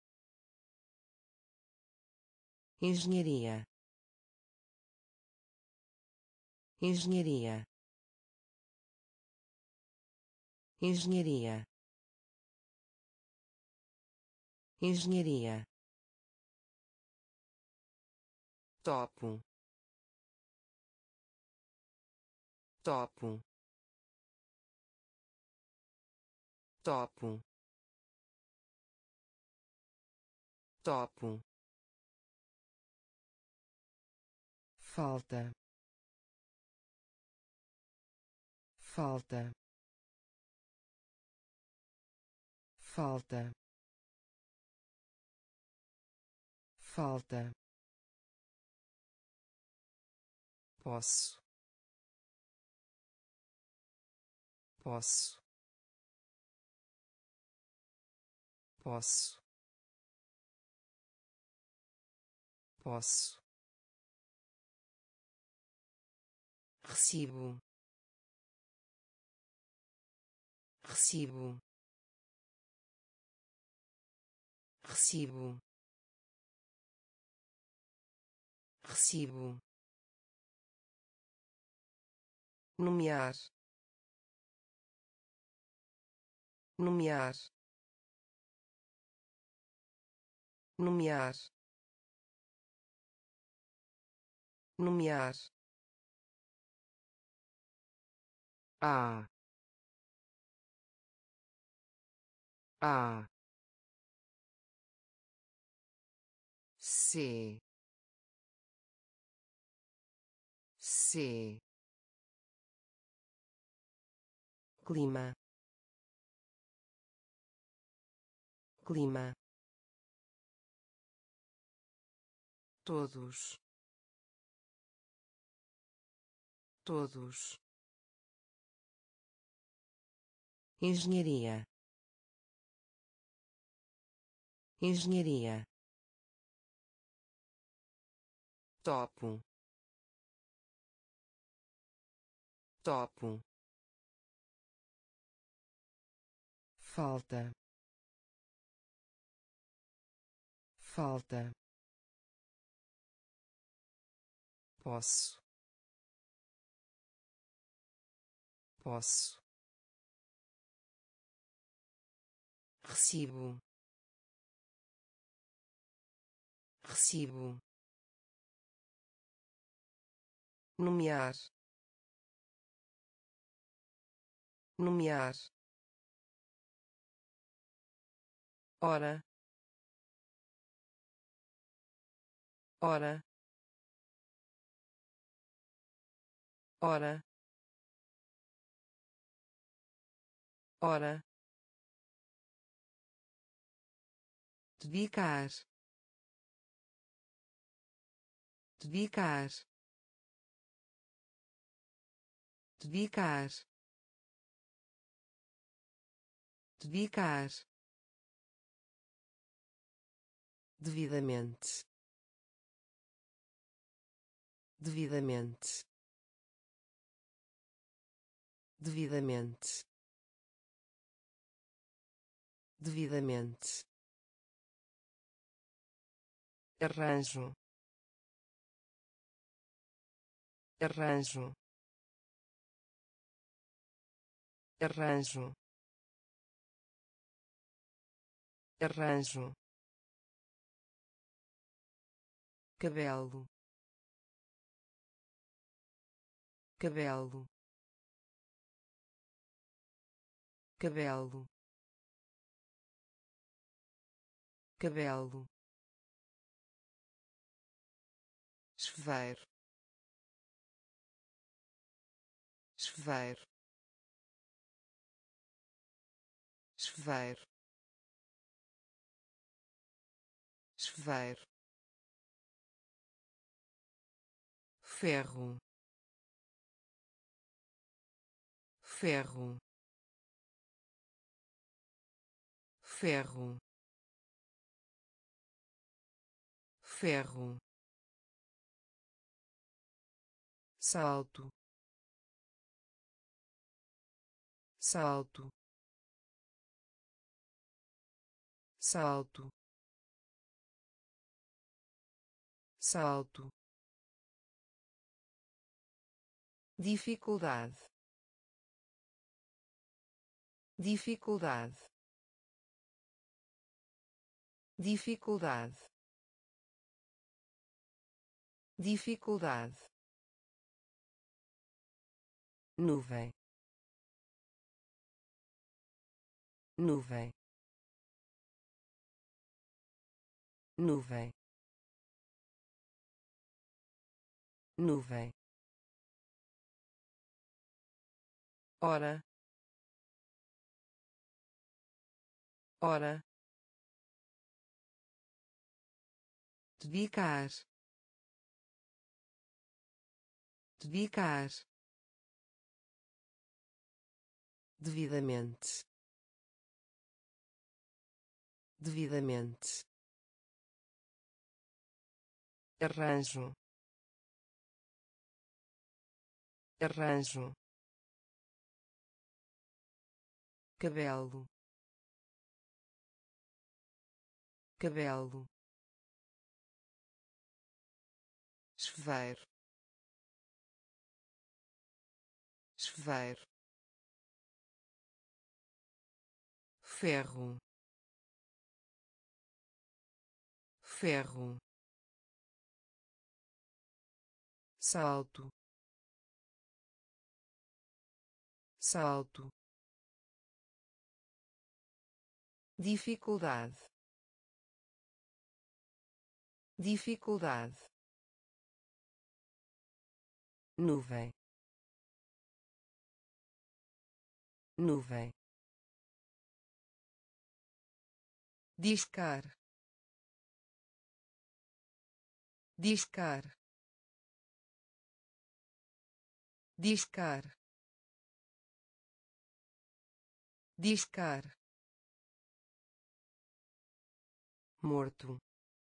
engenharia, engenharia, engenharia, engenharia, topo, topo, topo, topo, falta, falta, falta, falta, posso, posso, posso, posso, recibo, recibo, recibo, recibo, nomear, nomear, nomear, nomear, a, a, C, C, clima, clima, todos, todos, engenharia, engenharia, topo, topo, falta, falta, posso, posso, recibo, recibo, nomear, nomear, Hora. Hora. Hora. Hora. Dedicar. Dedicar. Dedicar. Dedicar. Devidamente. Devidamente. Devidamente. Devidamente. Arranjo. Arranjo. Arranjo. Arranjo. Cabelo. Cabelo. Cabelo. Cabelo. Chuveiro. Chuveiro. Chuveiro. Chuveiro. Ferro. Ferro. Ferro. Ferro. Salto. Salto. Salto. Salto. Dificuldade. Dificuldade. Dificuldade. Dificuldade. Nuvem. Nuvem. Nuvem. Nuvem. Hora. Hora. Dedicar. Dedicar. Devidamente. Devidamente. Arranjo. Arranjo. Cabelo. Cabelo. Chuveiro. Chuveiro. Ferro. Ferro. Salto. Salto. Dificuldade. Dificuldade. Nuvem. Nuvem. Discar. Discar. Discar. Discar. Morto.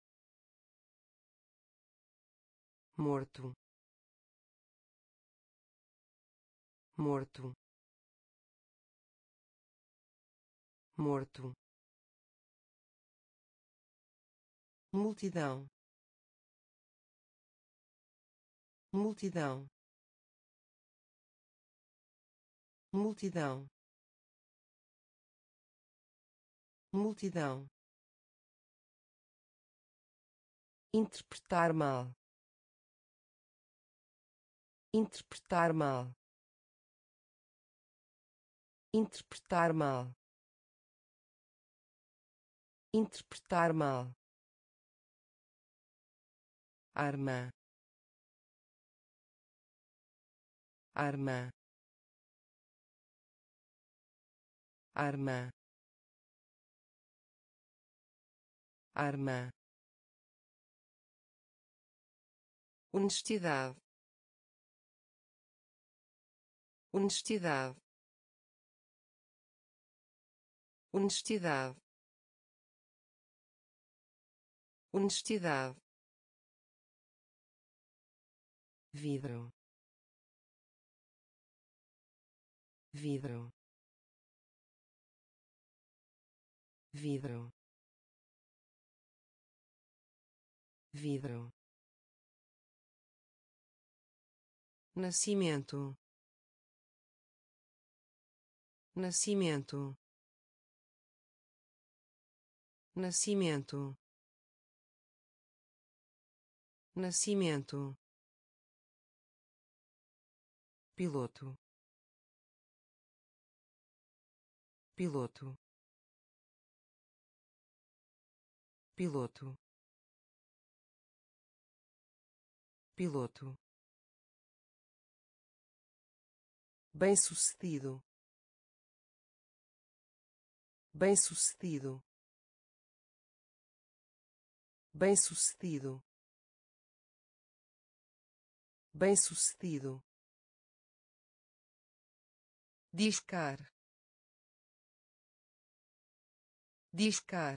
Morto. Morto. Morto. Multidão. Multidão. Multidão. Multidão. Interpretar mal. Interpretar mal. Interpretar mal. interpretar mal, arma, arma, arma, arma, honestidade, honestidade, honestidade, honestidade, vidro, vidro, vidro, vidro, nascimento, nascimento, nascimento, nascimento, piloto, piloto, piloto, piloto, bem-sucedido, bem-sucedido, bem-sucedido, bem-sucedido, discar, discar,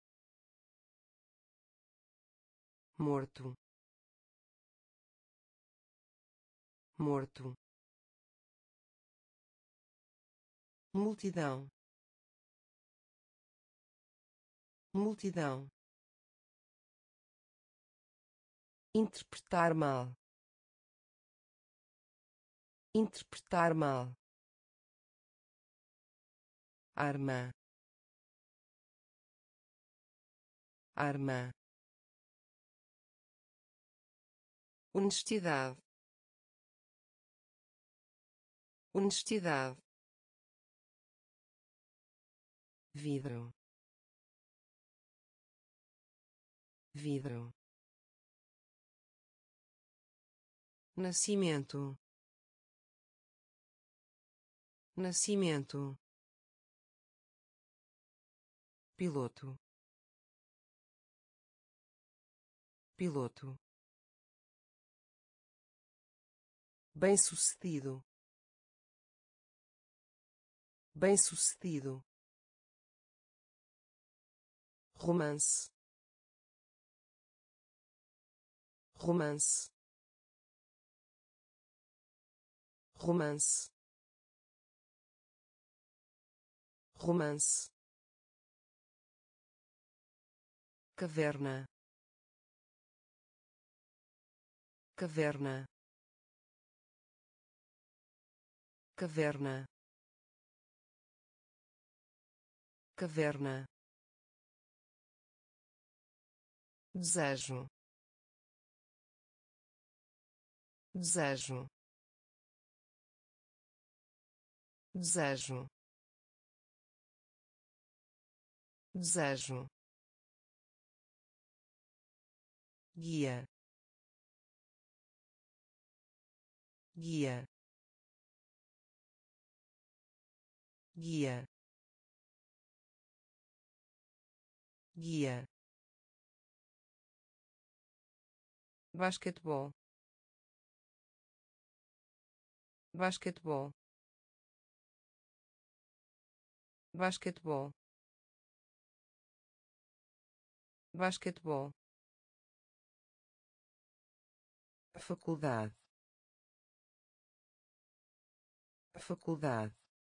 morto, morto, multidão, multidão, interpretar mal, interpretar mal, arma, arma, honestidade, honestidade, vidro, vidro, nascimento, nascimento, piloto, piloto, bem-sucedido, bem-sucedido, romance, romance, romance, romance, caverna, caverna, caverna, caverna, desejo, desejo, desejo, desejo, guia, guia, guia, guia, basquetebol, basquetebol, basquetebol, basquetebol, faculdade, faculdade,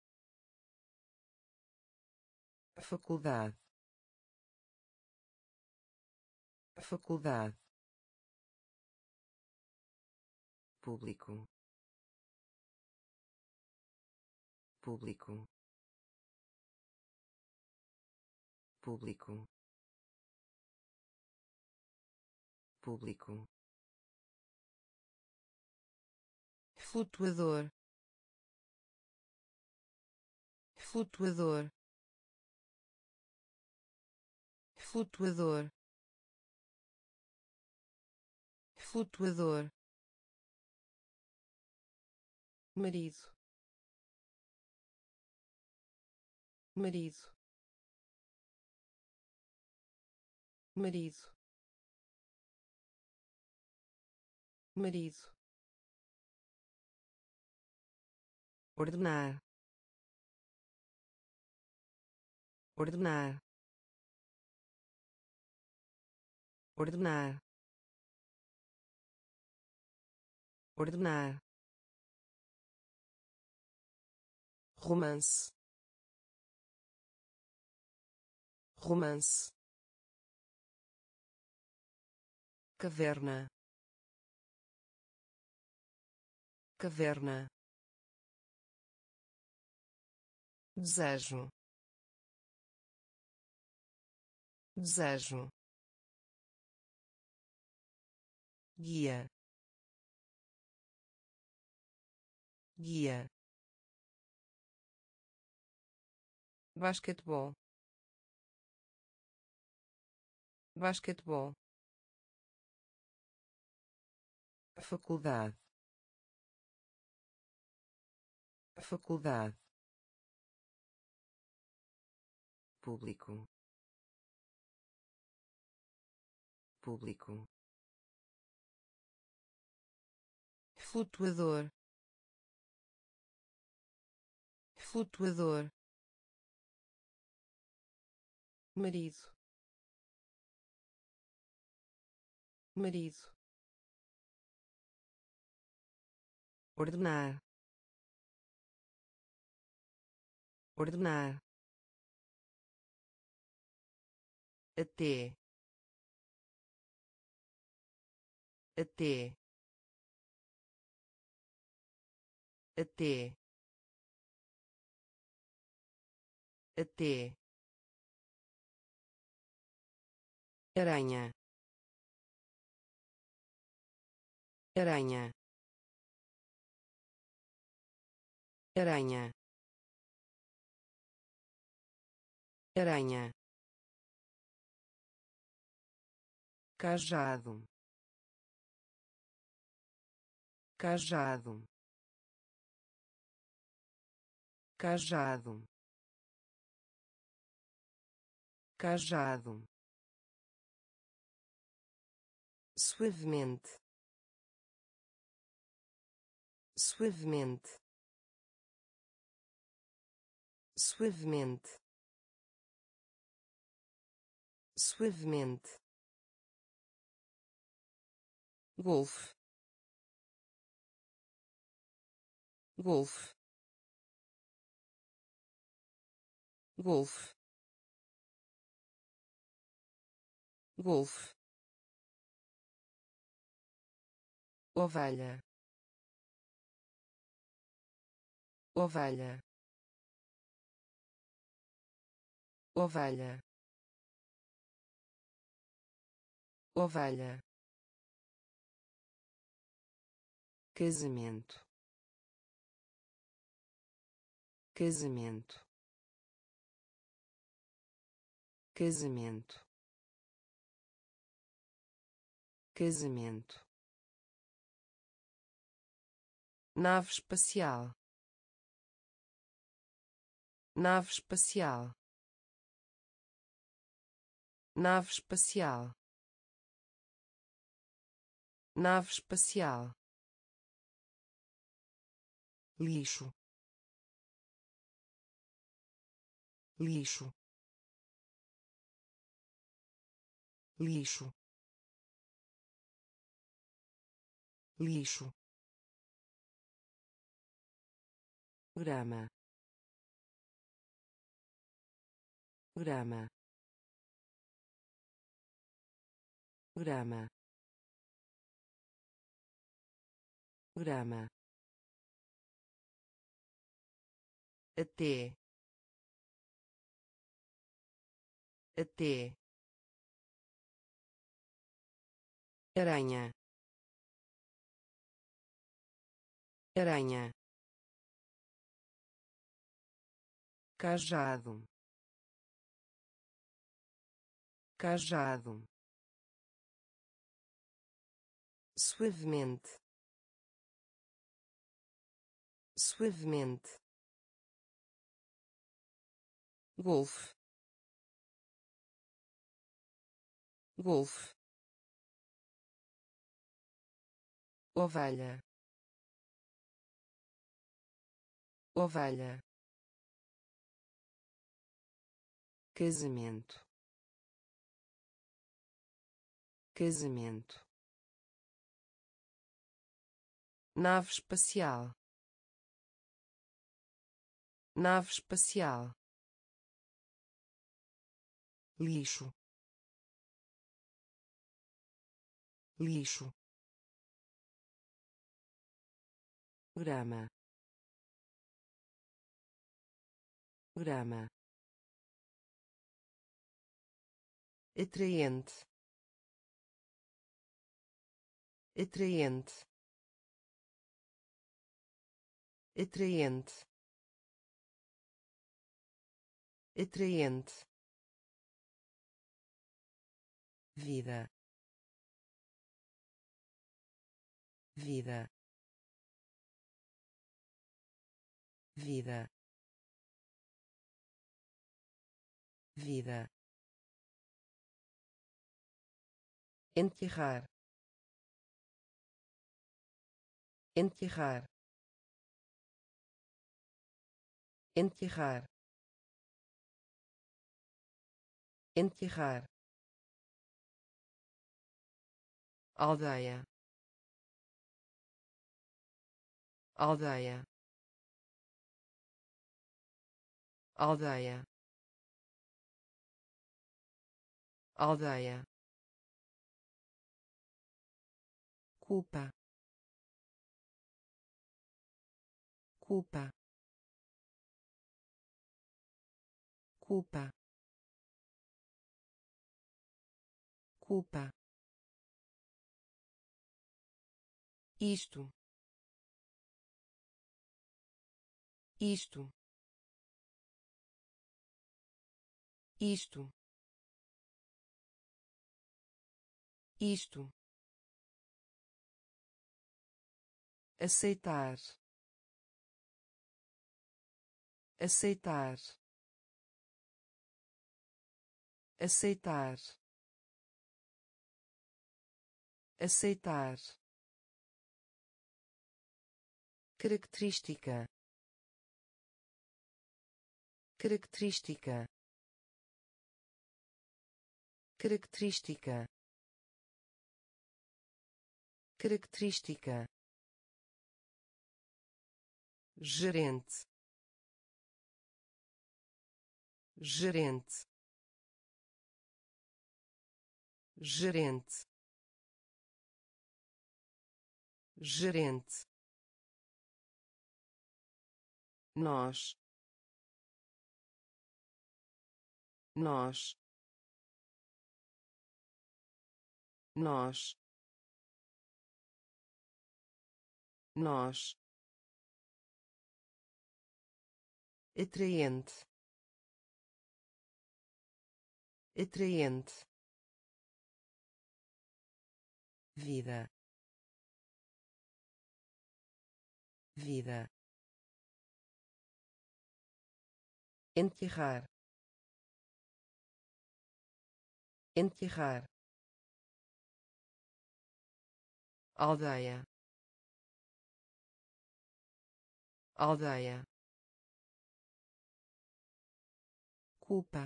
faculdade, faculdade, público, público, público, público, flutuador, flutuador, flutuador, flutuador, marido, marido, marido, marido, ordenar, ordenar, ordenar, ordenar, romance, romance, caverna, caverna, desejo, desejo, guia, guia, basquetebol, basquetebol, faculdade, faculdade, público, público, flutuador, flutuador, marido, marido, ordenar, ordenar, até, até, até, até, aranha, aranha, aranha, aranha, cajado, cajado, cajado, cajado, suavemente, suavemente, suavemente, suavemente, golfe, golfe, golfe, golfe, ovelha, ovelha, ovelha, ovelha, casamento, casamento, casamento, casamento, nave espacial, nave espacial, nave espacial, nave espacial, lixo, lixo, lixo, lixo, grama, grama, grama, grama, até, até, aranha, aranha, cajado, cajado, suavemente, suavemente, golfe, golfe, ovelha, ovelha, casamento, casamento, nave espacial, nave espacial, lixo, lixo, grama, grama, atraente, atraente, atraente, atraente, vida, vida, vida, vida, enterrar, enterrar, enterrar, enterrar, aldeia, aldeia, aldeia, aldeia, culpa, culpa, culpa, culpa, isto, isto, isto, isto, aceitar, aceitar, aceitar, aceitar, característica, característica, característica, característica, gerente, gerente, gerente, gerente, nós, nós, nós, nós, atraente, atraente, vida, vida, enterrar, enterrar, aldeia, aldeia, culpa,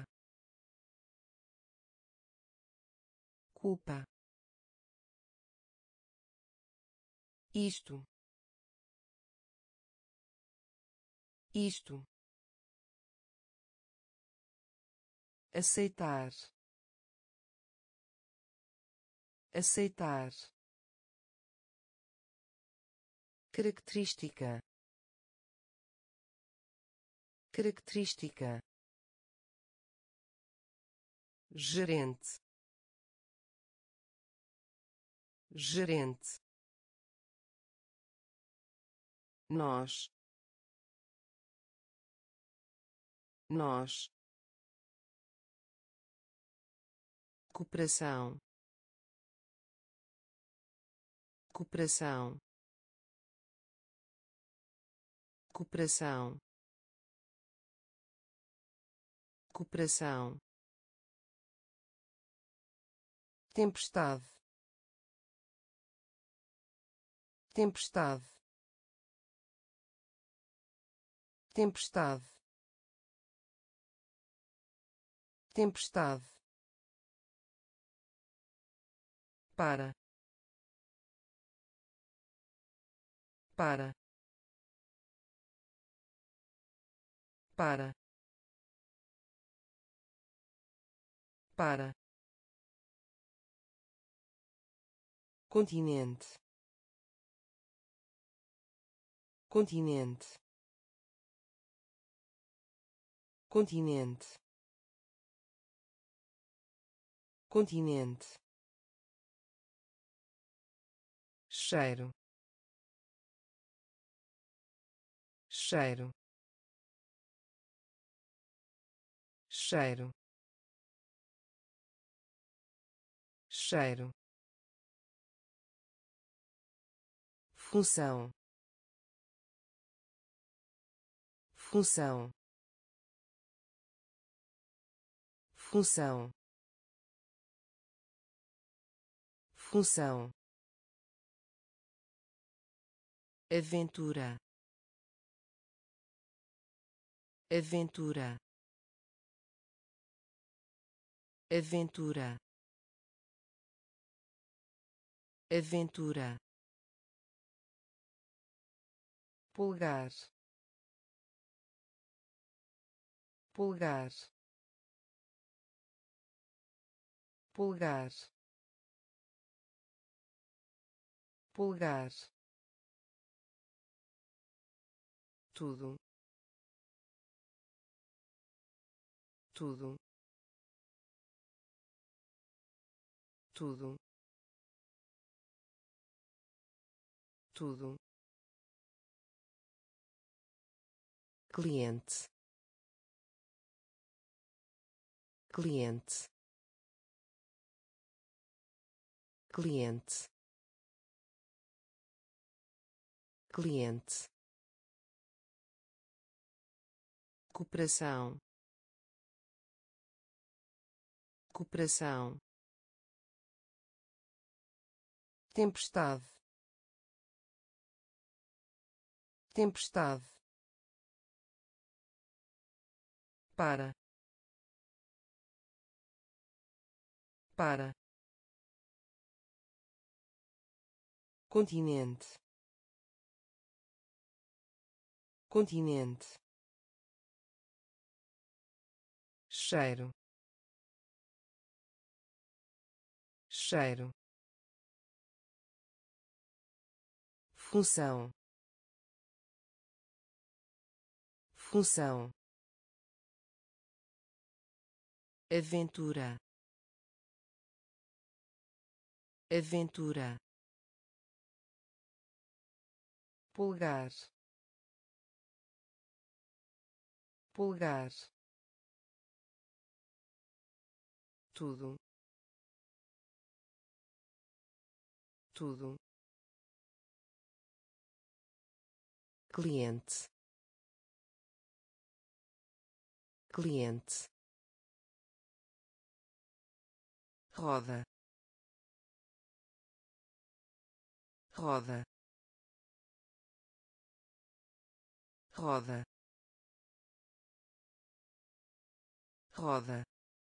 culpa, isto, isto, aceitar, aceitar, característica, característica, gerente, gerente, nós, nós, cooperação, cooperação, cooperação, cooperação, tempestade, tempestade, tempestade, tempestade, para, para, para, para, continente, continente, continente, continente, cheiro, cheiro, cheiro, cheiro, função, função, função, função, aventura, aventura, aventura, aventura, pulgar, pulgar, pulgar, pulgar, tudo, tudo, tudo, tudo, cliente, cliente, cliente, cliente, cooperação, cooperação, tempestade, tempestade, para, para, continente, continente, cheiro, cheiro, função, função, aventura, aventura, pulgar, pulgar, tudo, tudo, cliente, cliente, roda, roda, roda, roda,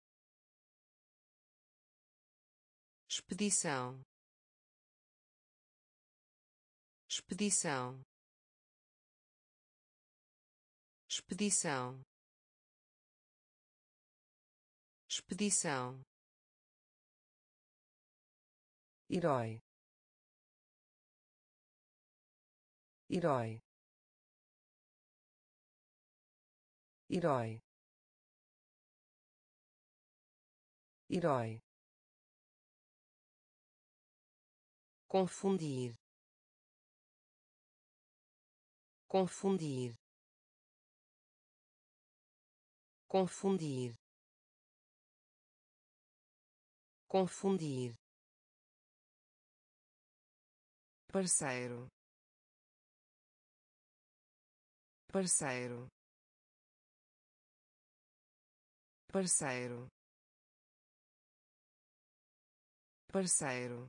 expedição, expedição, expedição, expedição, herói, herói, herói, herói, confundir, confundir, confundir, confundir, parceiro, parceiro, parceiro, parceiro,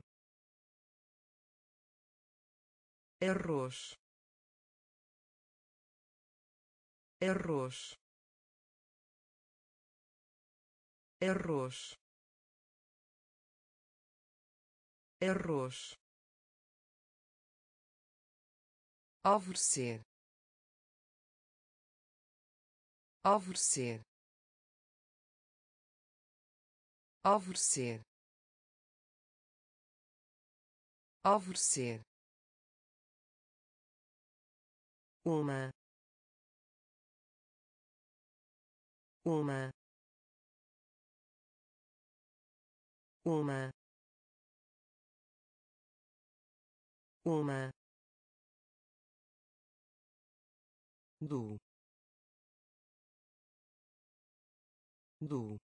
arroz, arroz, arroz, arroz, alvorecer, alvorecer, alvorecer, alvorecer, uma, uma, uma, uma, do, do,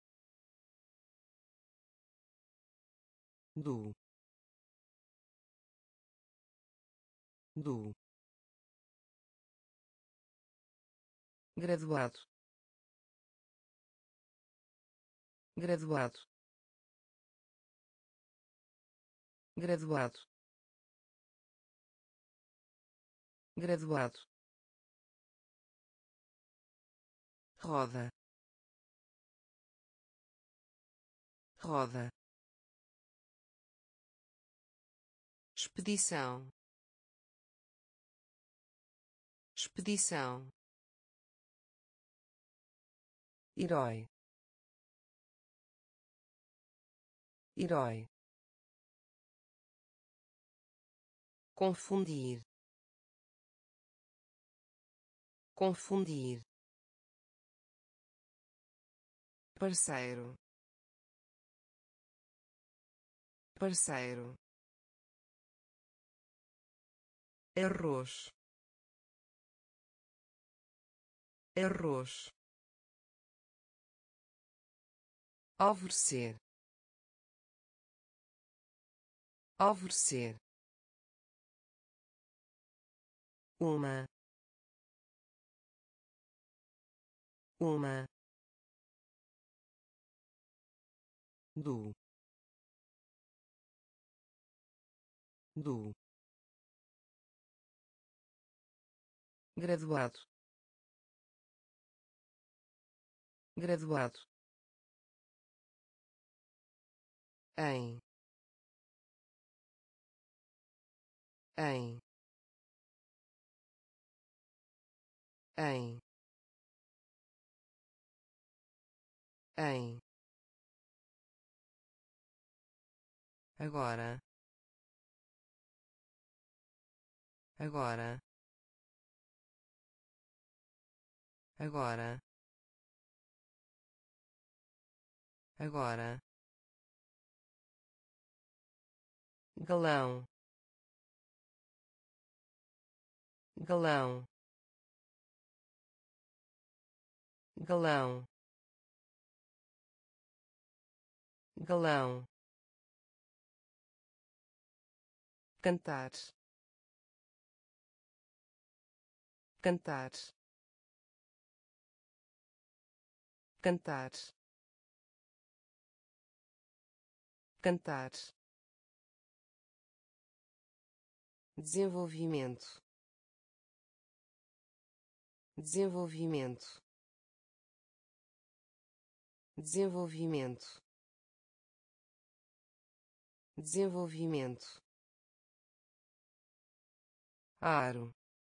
do, do, graduado, graduado, graduado, graduado, roda, roda, expedição, expedição, herói, herói, confundir, confundir, parceiro, parceiro, arroz, arroz, alvorecer, alvorecer, uma, do, do, graduado, graduado, em, em, em, em, agora, agora, agora, agora, galão, galão, galão, galão, cantar, cantar, cantar, cantar, desenvolvimento, desenvolvimento, desenvolvimento, desenvolvimento, aro,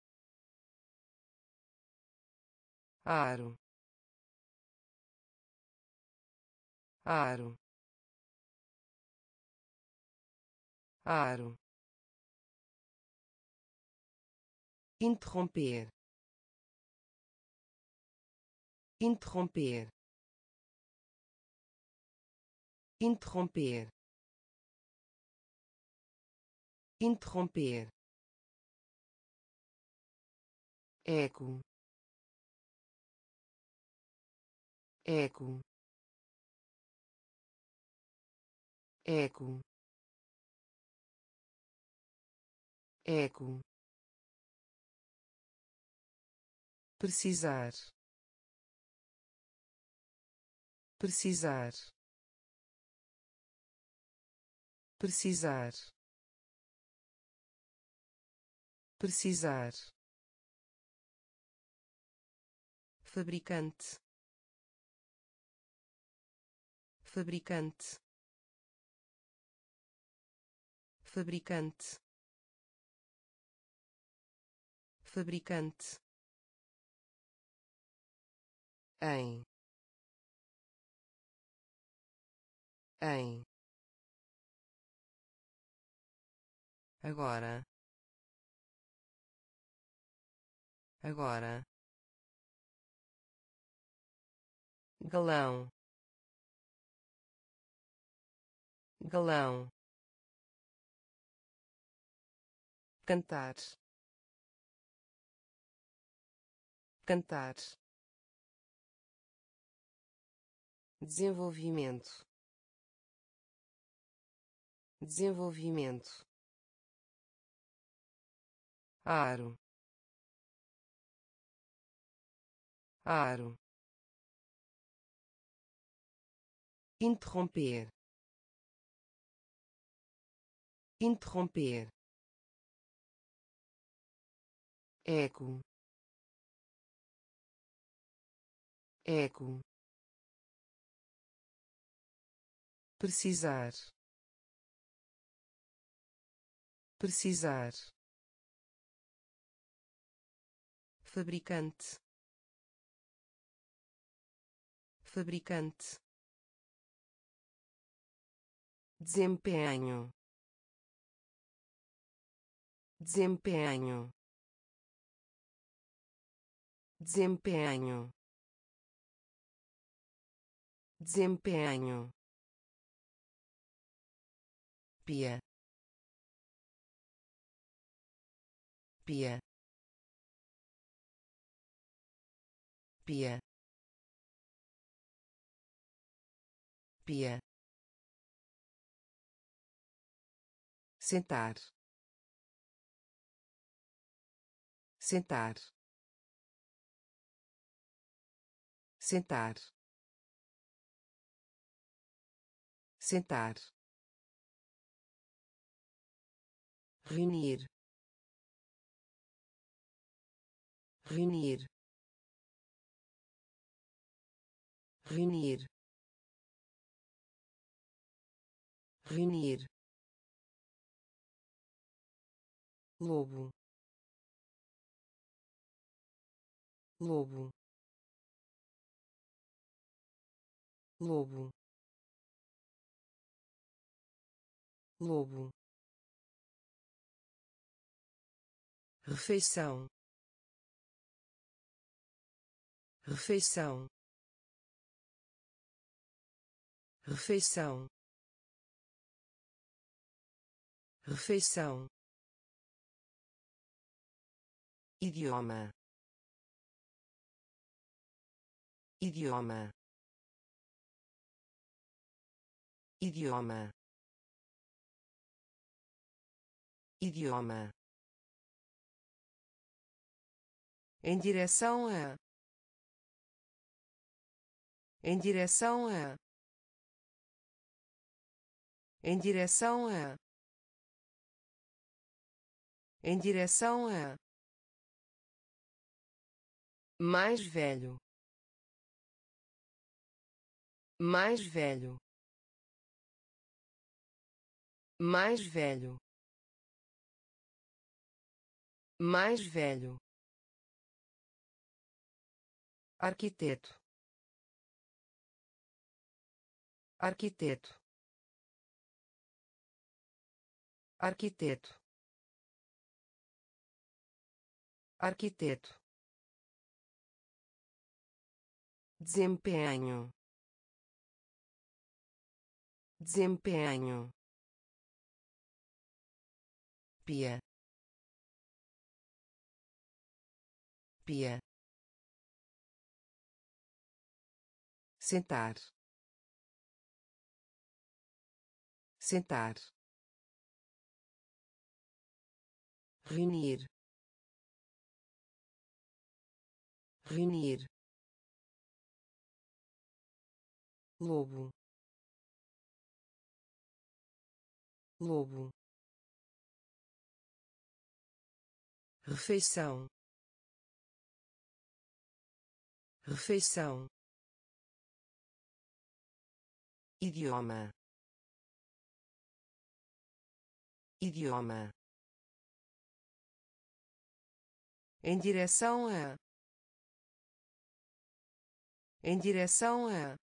aro, aro, aro, interromper, interromper, interromper, interromper, eco, eco, eco, eco, precisar, precisar, precisar, precisar, fabricante, fabricante, fabricante, fabricante, em, em, agora, agora, galão, galão, cantar, cantar, desenvolvimento, desenvolvimento, aro, aro, interromper, interromper, eco, eco, precisar, precisar, fabricante, fabricante, desempenho, desempenho, desempenho, desempenho, pia, pia, pia, pia, sentar, sentar, sentar, sentar, reunir, reunir, reunir, reunir, lobo, lobo, lobo, lobo, refeição, refeição, refeição, refeição, idioma, idioma, idioma, idioma, em direção a, em direção a, em direção a, em direção a, mais velho, mais velho, mais velho, mais velho, arquiteto, arquiteto, arquiteto, arquiteto, desempenho, desempenho, pia, pia, sentar, sentar, reunir, reunir, lobo, lobo, refeição, refeição, idioma, idioma, em direção a, em direção a,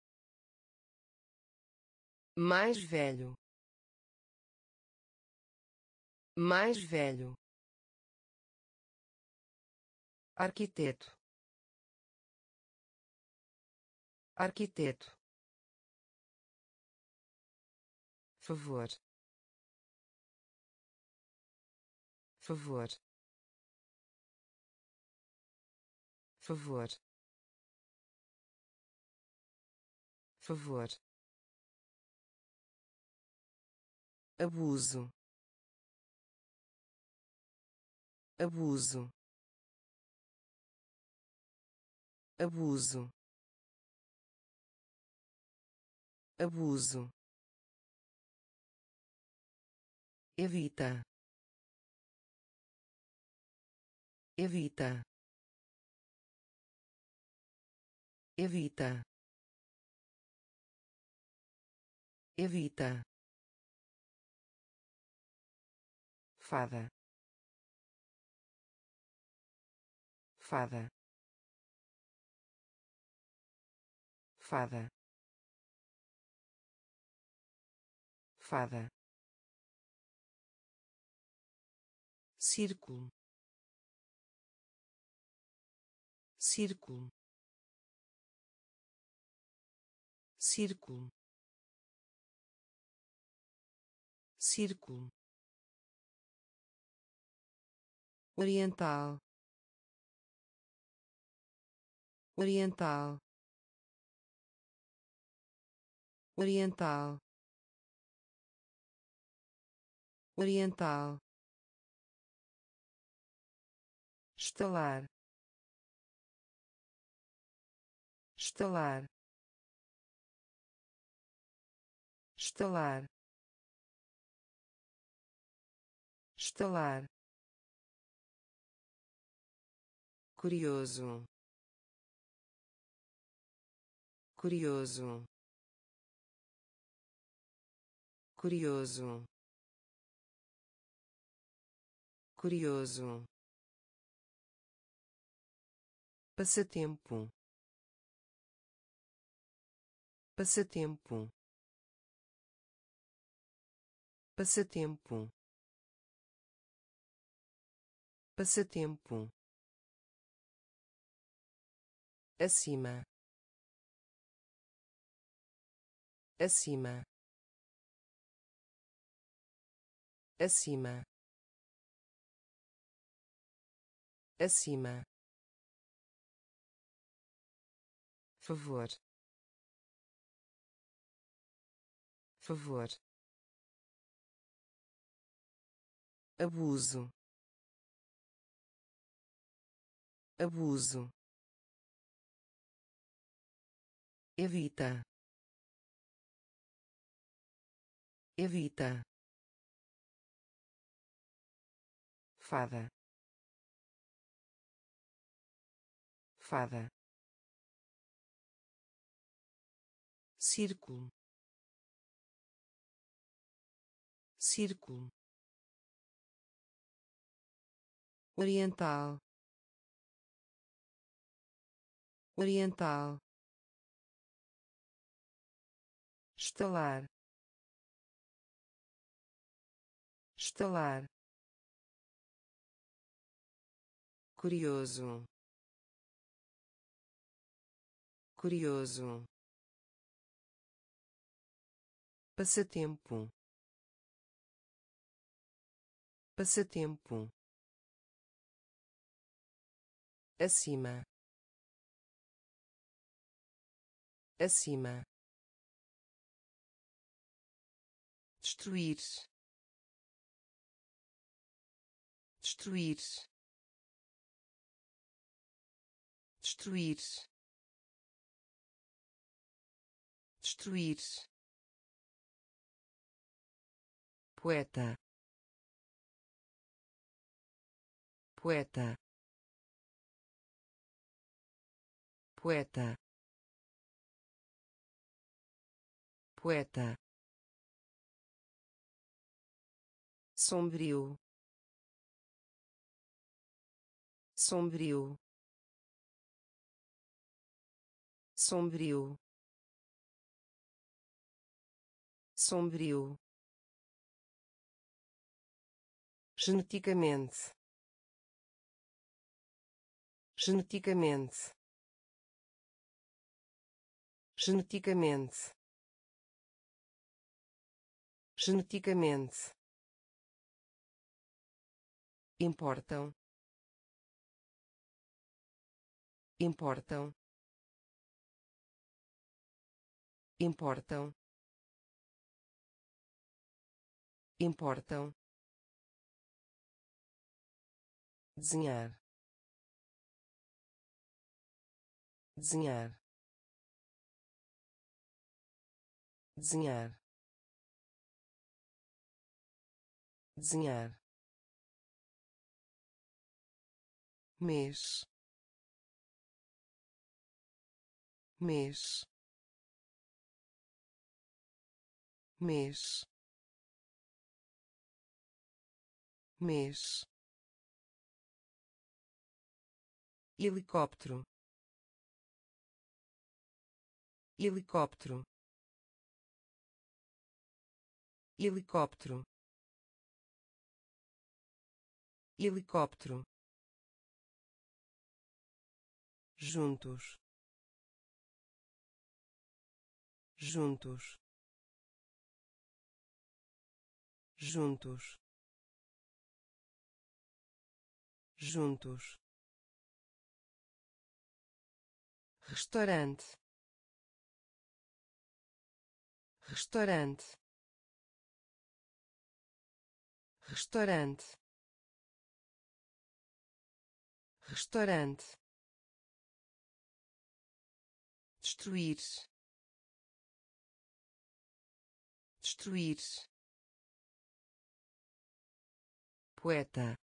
mais velho, mais velho, arquiteto, arquiteto, favor, favor, favor, favor, abuso, abuso, abuso, abuso, evita, evita, evita, evita, fada, fada, fada, fada, círculo, círculo, círculo, círculo, oriental, oriental, oriental, oriental, estalar, estalar, estalar, estalar, curioso, curioso, curioso, curioso, passatempo, passatempo, passatempo, passatempo, acima, acima, acima, acima, favor, favor, abuso, abuso, evita, evita, fada, fada, círculo, círculo, oriental, oriental, estalar, estalar, curioso, curioso, passatempo, passatempo, acima, acima, destruir, destruir, destruir, destruir, poeta, poeta, poeta, poeta, sombrio, sombrio, sombrio, sombrio, geneticamente, geneticamente, geneticamente, geneticamente, importam, importam, importam, importam, desenhar, desenhar, desenhar, desenhar, mês, mês, mês, mês, helicóptero, helicóptero, helicóptero, helicóptero, juntos, juntos, juntos, juntos, restaurante, restaurante, restaurante, restaurante, destruir, destruir, poeta,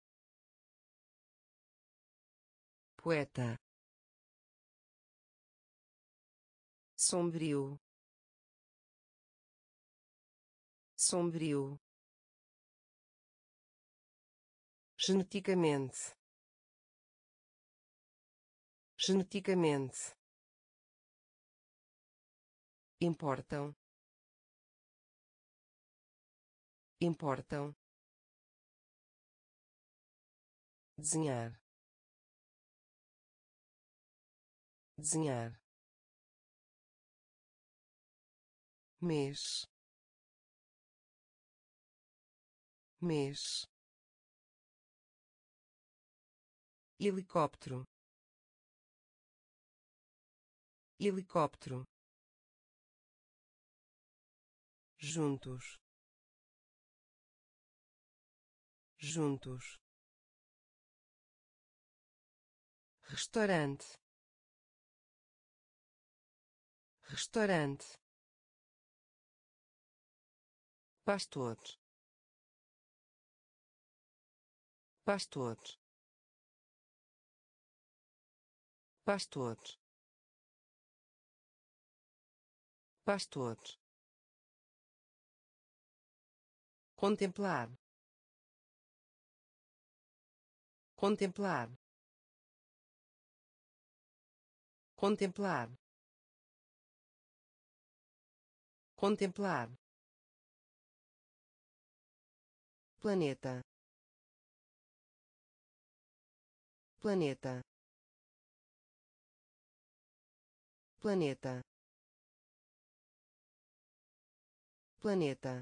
poeta, sombrio, sombrio, geneticamente, geneticamente, importam, importam, desenhar, desenhar, mês, mês, helicóptero, helicóptero, juntos, juntos, restaurante, restaurante, pastor, pastor, pastor, pastor, contemplar, contemplar, contemplar, contemplar, planeta, planeta, planeta, planeta,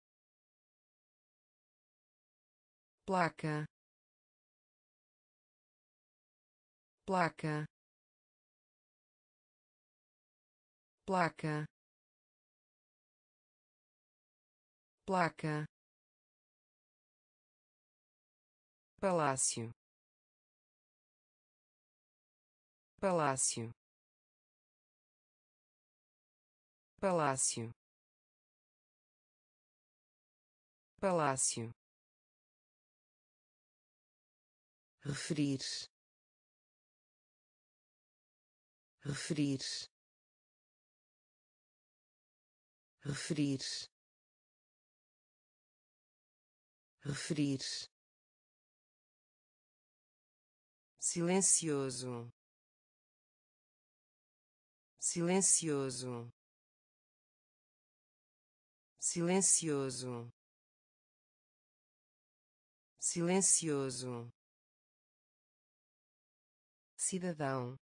placa, placa, placa, placa, palácio, palácio, palácio, palácio, referir, referir, referir, referir, silencioso, silencioso, silencioso, silencioso, cidadão,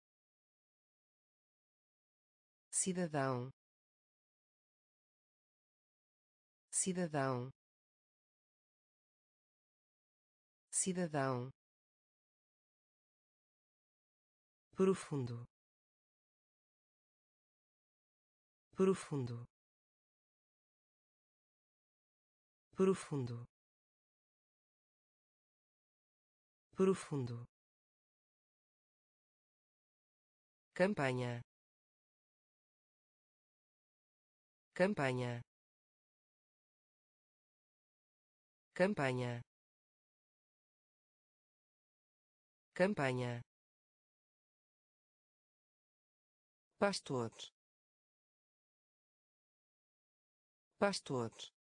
cidadão, cidadão, cidadão, profundo, profundo, profundo, profundo, campanha, campanha, campanha, campanha, pastor, pastor,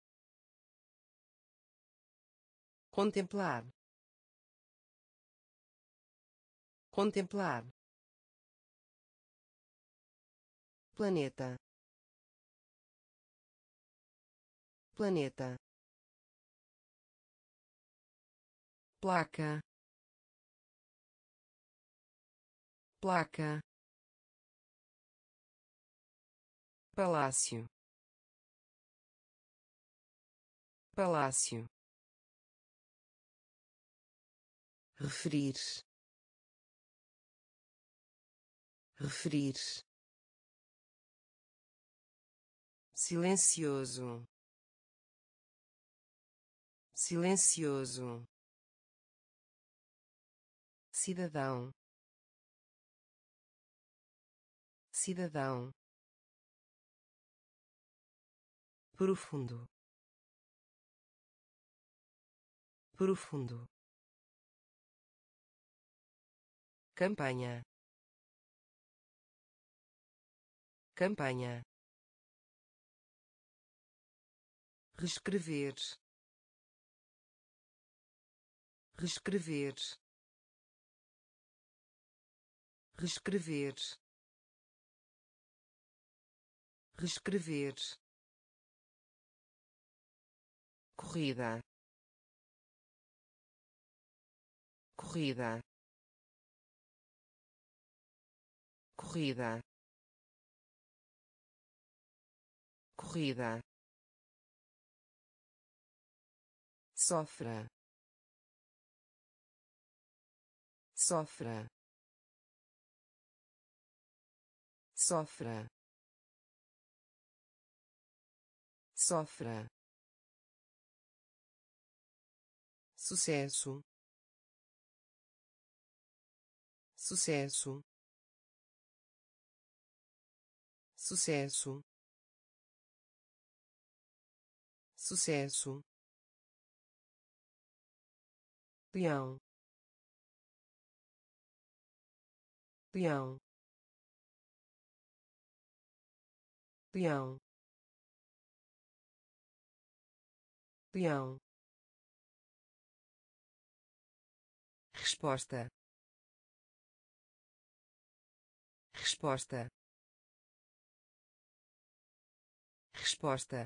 contemplar, contemplar, planeta, planeta, placa, placa, palácio, palácio, referir, referir, silencioso, silencioso, cidadão, cidadão, profundo, profundo, campanha, campanha, reescrever, reescrever, reescrever, reescrever, corrida, corrida, corrida, corrida, sofra, sofra, sofra, sofra, sucesso, sucesso, sucesso, sucesso, peão, peão, peão, peão, resposta, resposta, resposta,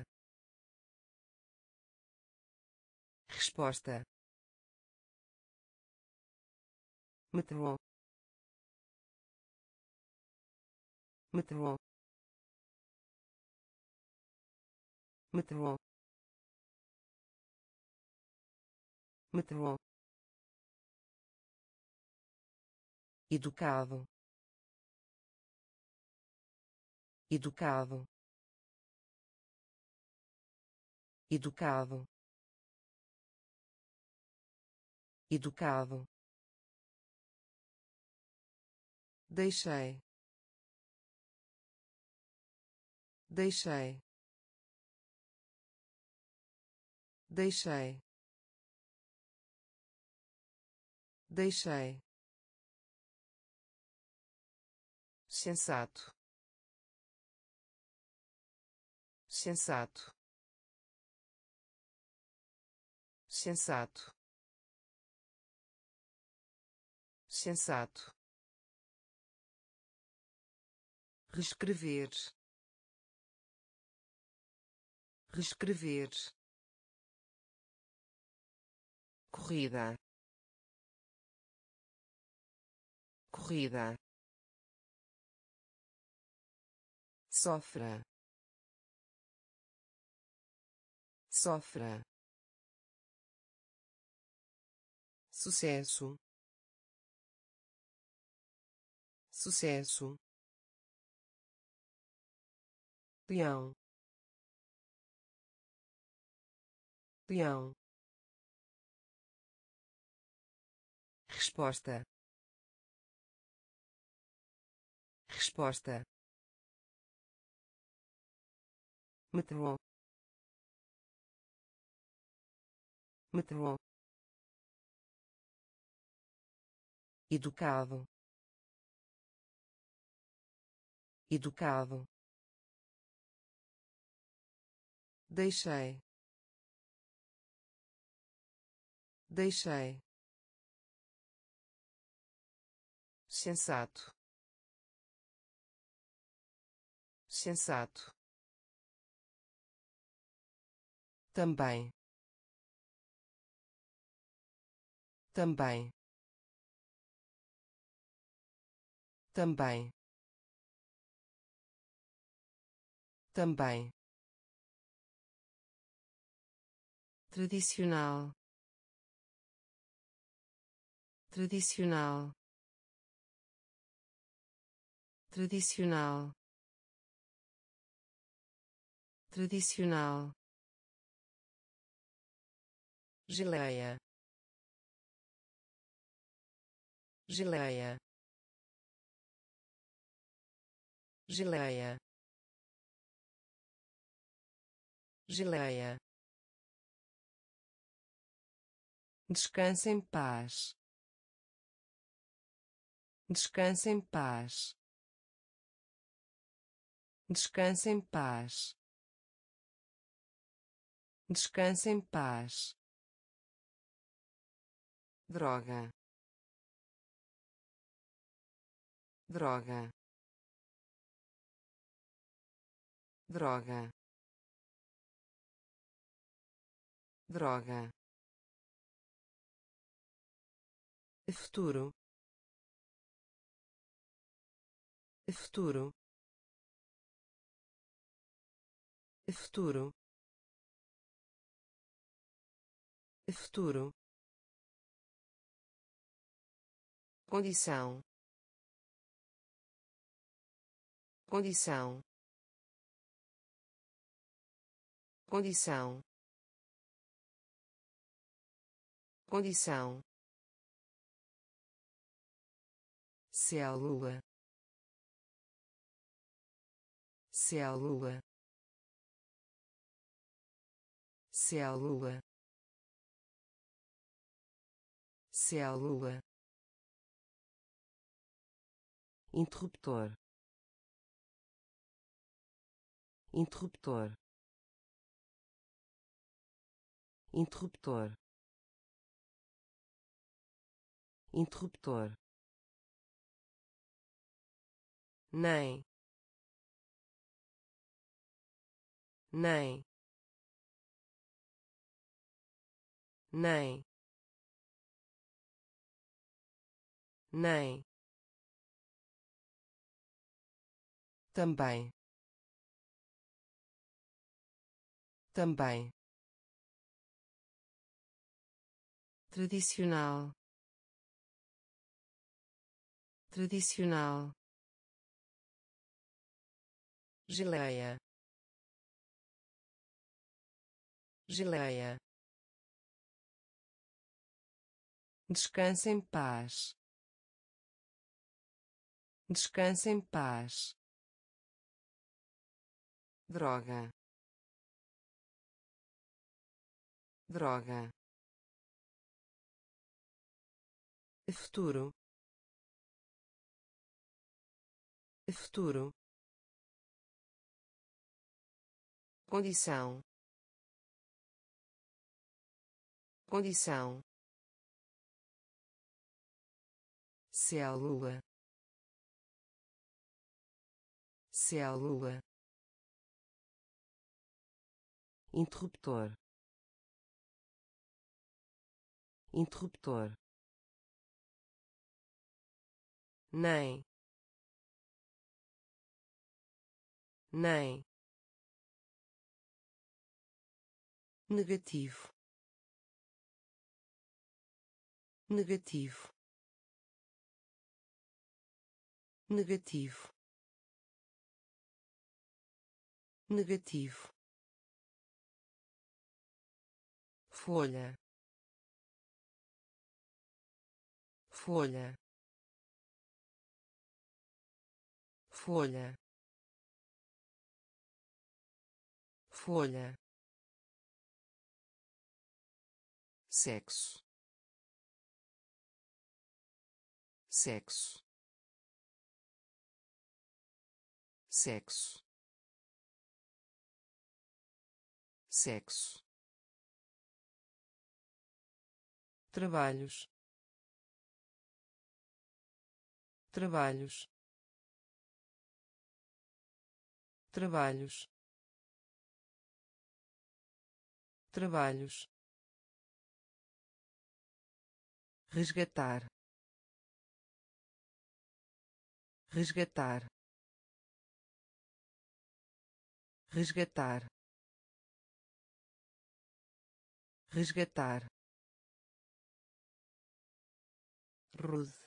resposta, metrô, metrô, metrô, metrô, educado, educado, educado, educado, deixei, deixei, deixei, deixei, sensato, sensato, sensato, sensato, reescrever, reescrever, corrida, corrida, sofra, sofra, sucesso, sucesso, peão, peão, resposta, resposta, metrô, metrô, educado, educado, deixei, deixei, sensato, sensato, também, também, também, também, tradicional, tradicional, tradicional, tradicional, geleia, geleia, geleia, geleia, descanse em paz, descanse em paz, descanse em paz, descanse em paz, droga, droga, droga, droga, futuro, futuro, futuro, futuro, condição, condição, condição, condição, célula, célula, célula, célula, interruptor, interruptor, interruptor, interruptor, nem, nem, nem, nem, também, também, tradicional, tradicional, geleia, geleia, descanse em paz, descanse em paz, droga, droga, futuro, futuro, condição, condição, célula, célula, interruptor, interruptor, nem, nem, negativo, negativo, negativo, negativo, folha, folha, folha, folha, sexo, sexo, sexo, sexo, trabalhos, trabalhos, trabalhos, trabalhos, resgatar, resgatar, resgatar, resgatar, rude,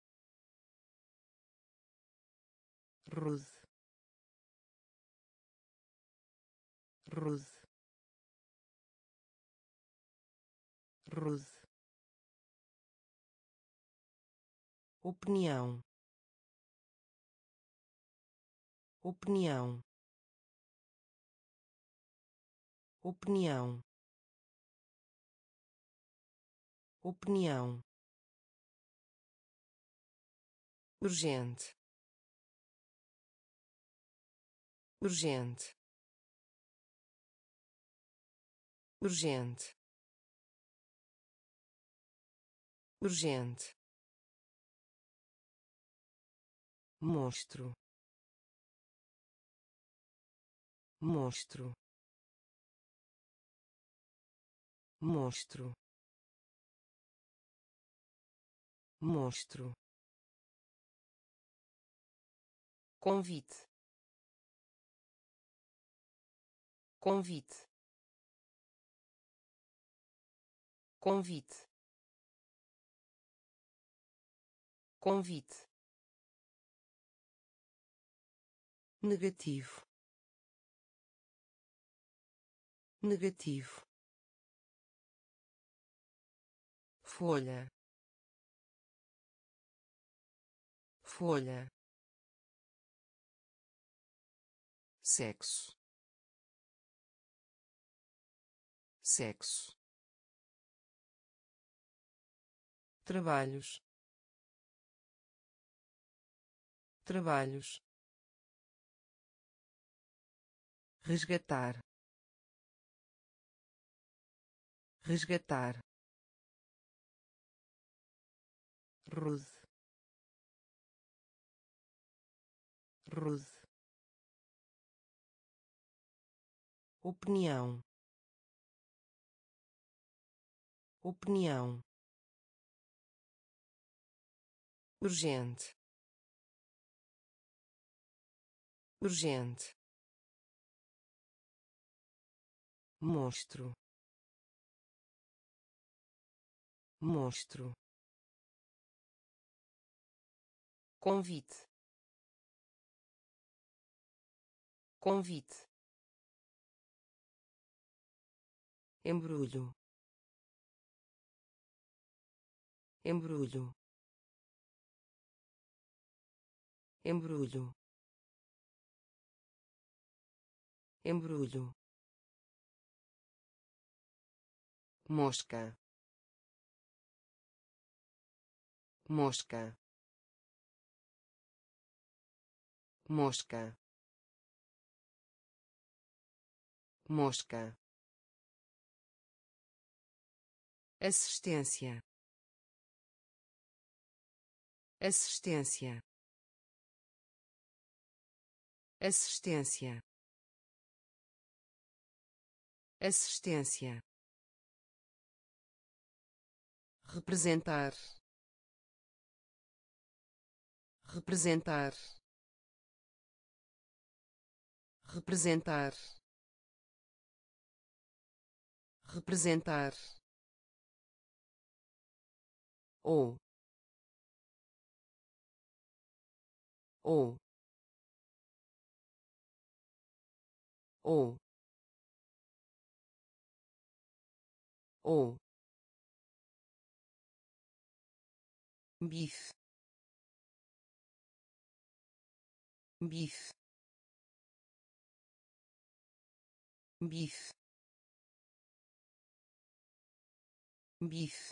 rude, rude, rude, opinião, opinião, opinião, opinião, urgente, urgente, urgente, urgente, monstro, monstro, monstro, monstro, convite, convite, convite, convite, negativo, negativo, folha, folha, sexo, sexo, trabalhos, trabalhos, resgatar, resgatar, rude, rude, opinião, opinião, urgente, urgente, monstro, monstro, convite, convite, embrulho, embrulho, embrulho, embrulho, mosca, mosca, mosca, mosca, assistência, assistência, assistência, assistência, representar, representar, representar, representar, ou ou ou ou bife, bife, bife, bife,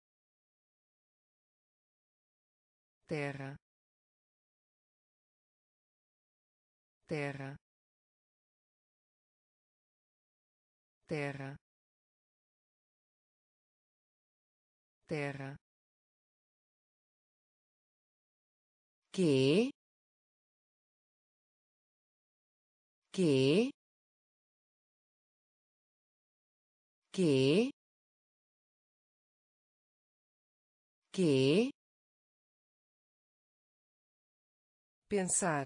terra, terra, terra, terra, que, que, que, que, pensar,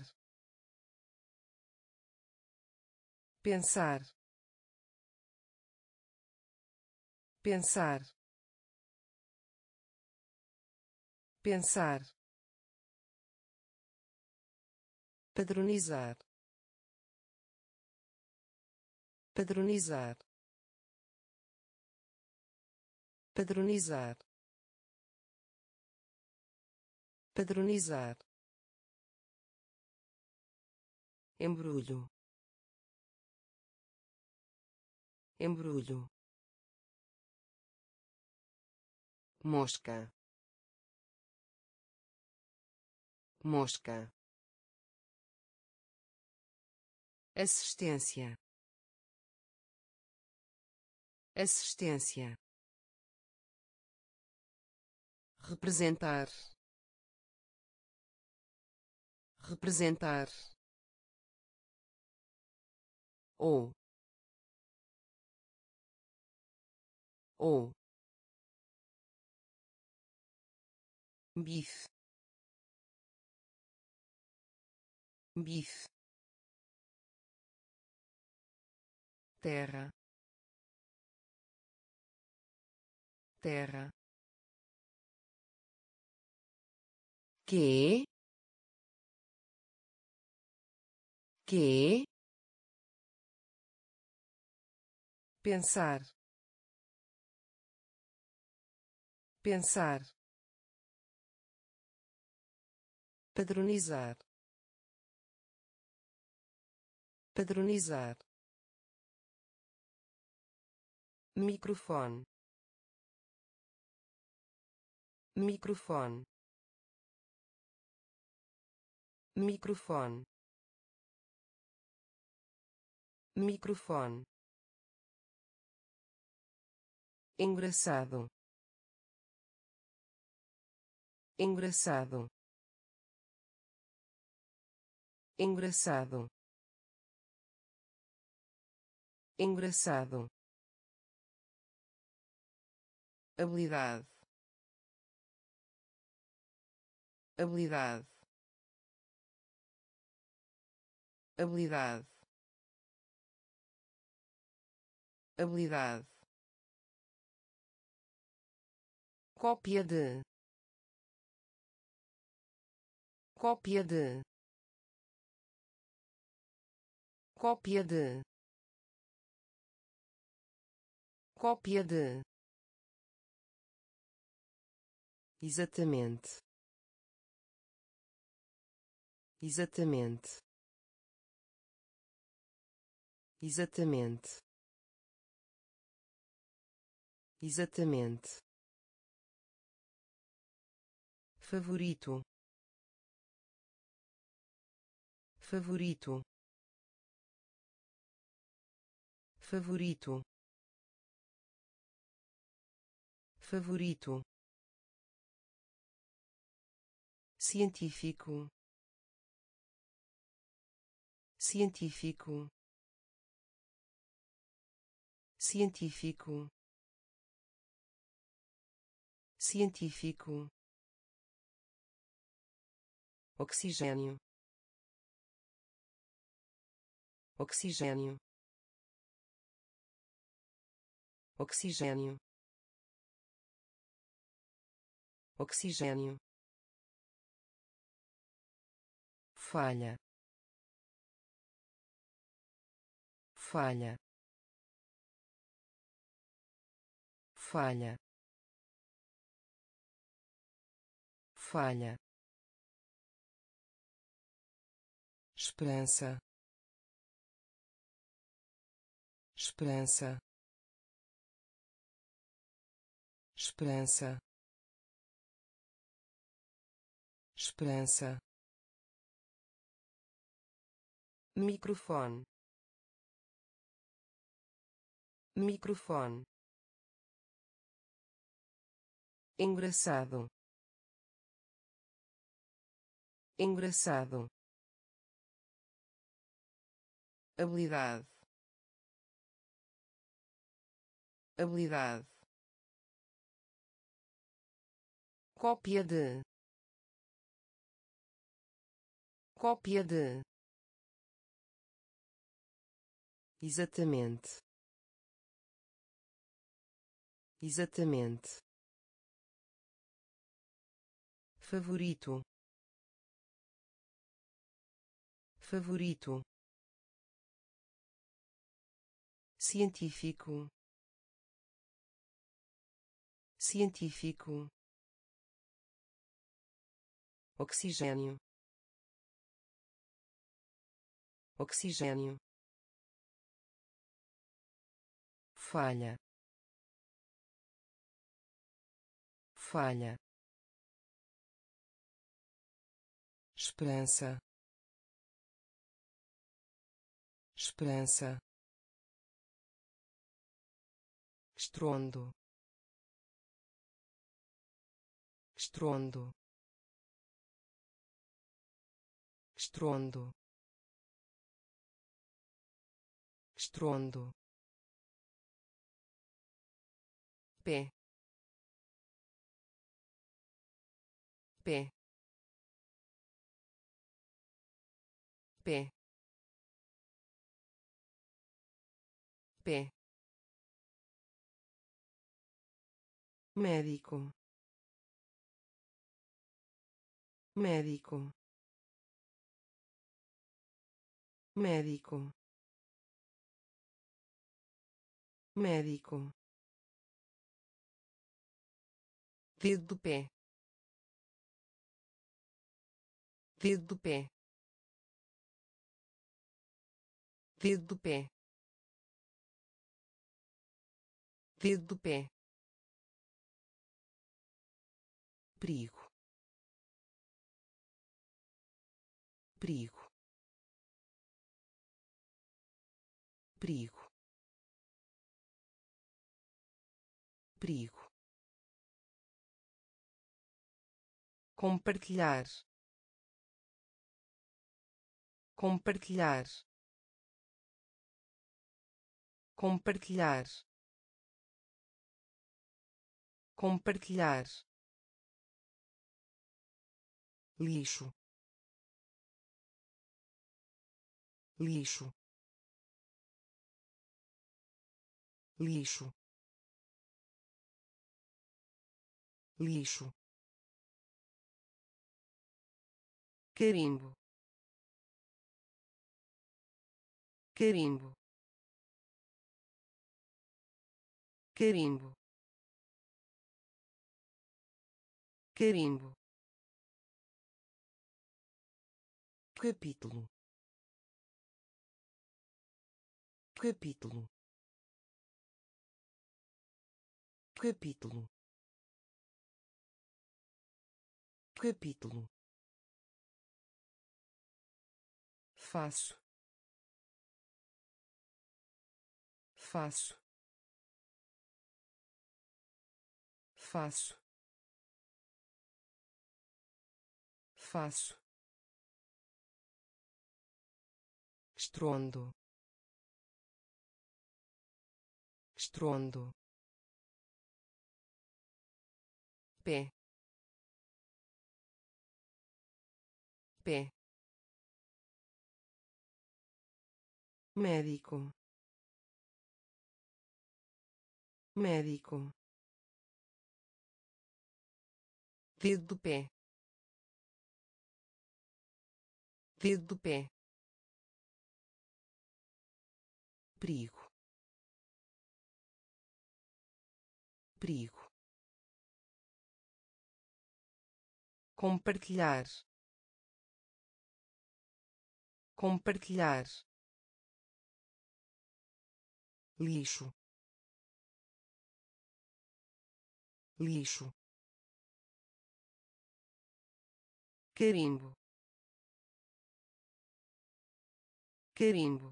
pensar, pensar, pensar, padronizar, padronizar, padronizar, padronizar, embrulho, embrulho, mosca, mosca, assistência, assistência, representar, representar, ou ou bife, bife, terra, terra, que, pensar, pensar, padronizar, padronizar, microfone, microfone, microfone, microfone, engraçado, engraçado, engraçado, engraçado, habilidade, habilidade, habilidade, habilidade, cópia de, cópia de, cópia de, cópia de, exatamente, exatamente, exatamente, exatamente, favorito, favorito, favorito, favorito, científico, científico, científico, científico, oxigênio, oxigênio, oxigênio, oxigênio, falha, falha, falha, falha, esperança, esperança, esperança, esperança, microfone, microfone, engraçado, engraçado, habilidade, habilidade, cópia de, exatamente, exatamente, favorito, favorito, científico, científico, oxigênio, oxigênio, falha, falha, esperança, esperança, estrondo, estrondo, estrondo, estrondo, pé, pé, pé, pé, médico, médico, médico, médico, dedo do pé, dedo do pé, dedo do pé, dedo do pé, perigo, perigo, perigo, perigo, compartilhar, compartilhar, compartilhar, compartilhar, lixo, lixo, lixo, lixo, carimbo, carimbo, carimbo, carimbo, capítulo, capítulo, capítulo, capítulo, faço, faço, faço, faço, estrondo, estrondo, pé, pé, médico, médico, dedo do pé, dedo do pé, perigo, perigo, compartilhar, compartilhar, lixo, lixo, carimbo, carimbo,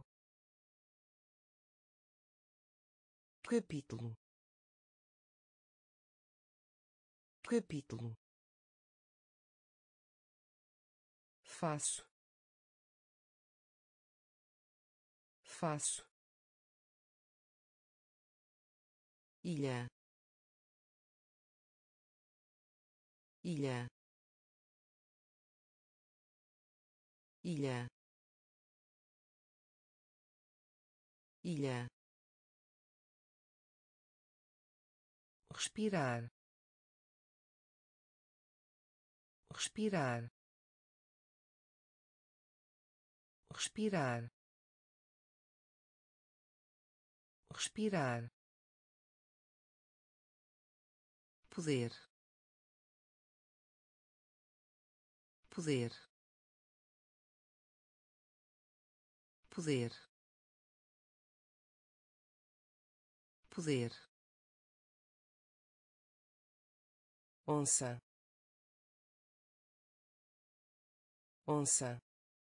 capítulo, capítulo, faço, faço, ilha, ilha, ilha, ilha, respirar, respirar, respirar, respirar, poder, poder, poder, poder, onça, onça,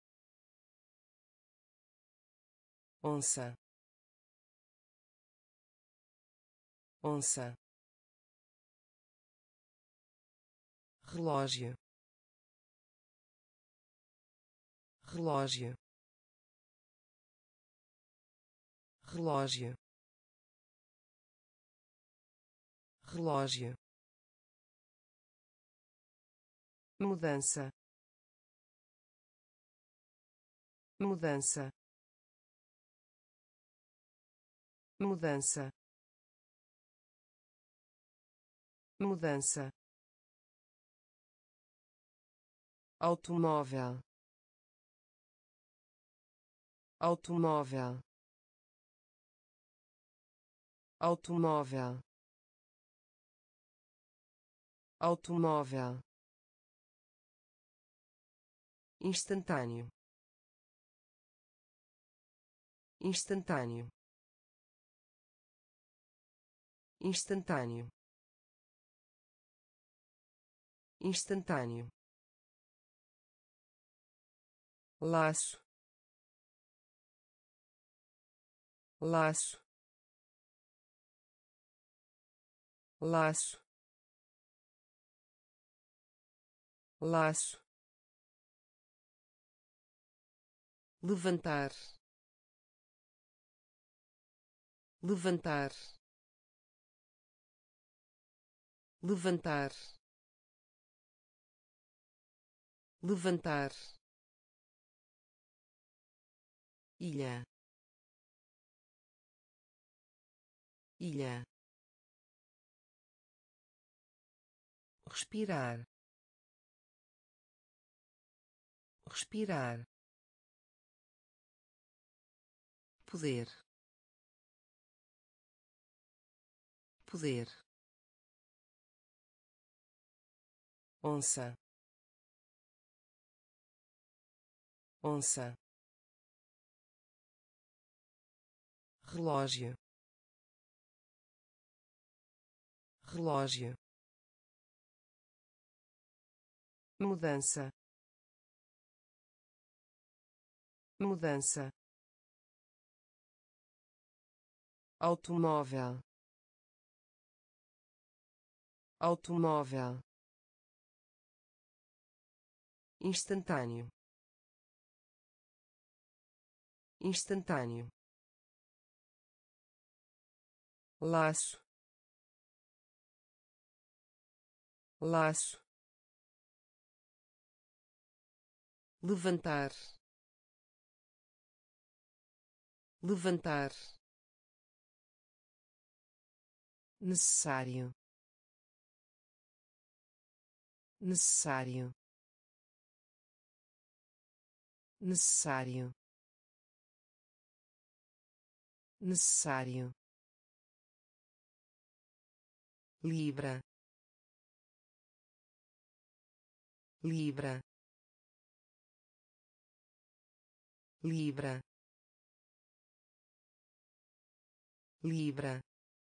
onça, onça, relógio, relógio, relógio, relógio, mudança, mudança, mudança, mudança, automóvel, automóvel, automóvel, automóvel, instantâneo, instantâneo, instantâneo, instantâneo, laço, laço, laço, laço, levantar, levantar, levantar, levantar, ilha, ilha, respirar, respirar, poder, poder, onça, onça, relógio, relógio, mudança, mudança, automóvel, automóvel, instantâneo, instantâneo, laço, laço, levantar, levantar, necessário, necessário, necessário, necessário, libra, libra, libra, libra,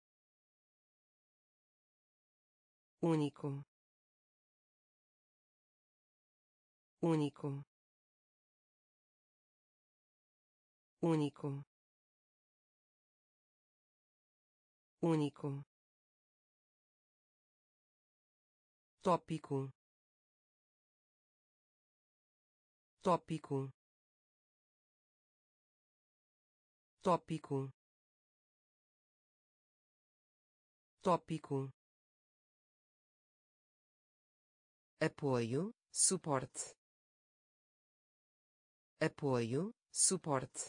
único, único, único, único, tópico, tópico, tópico, tópico, apoio, suporte, apoio, suporte,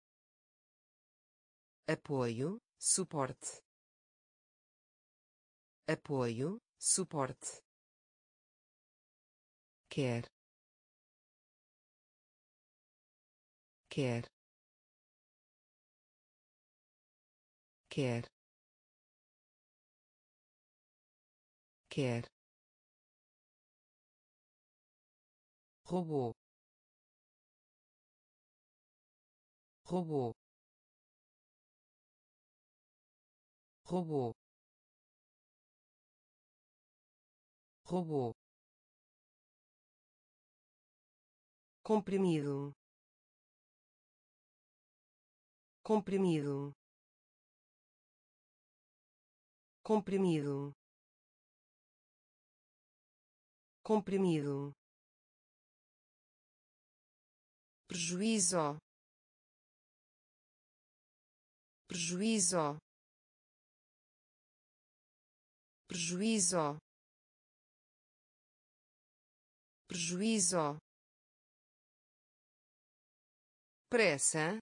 apoio, suporte, apoio, suporte, quer, quer, quer, quer, robô, robô, robô, robô, comprimido, comprimido, comprimido, comprimido, prejuízo, prejuízo, prejuízo, prejuízo, pressa,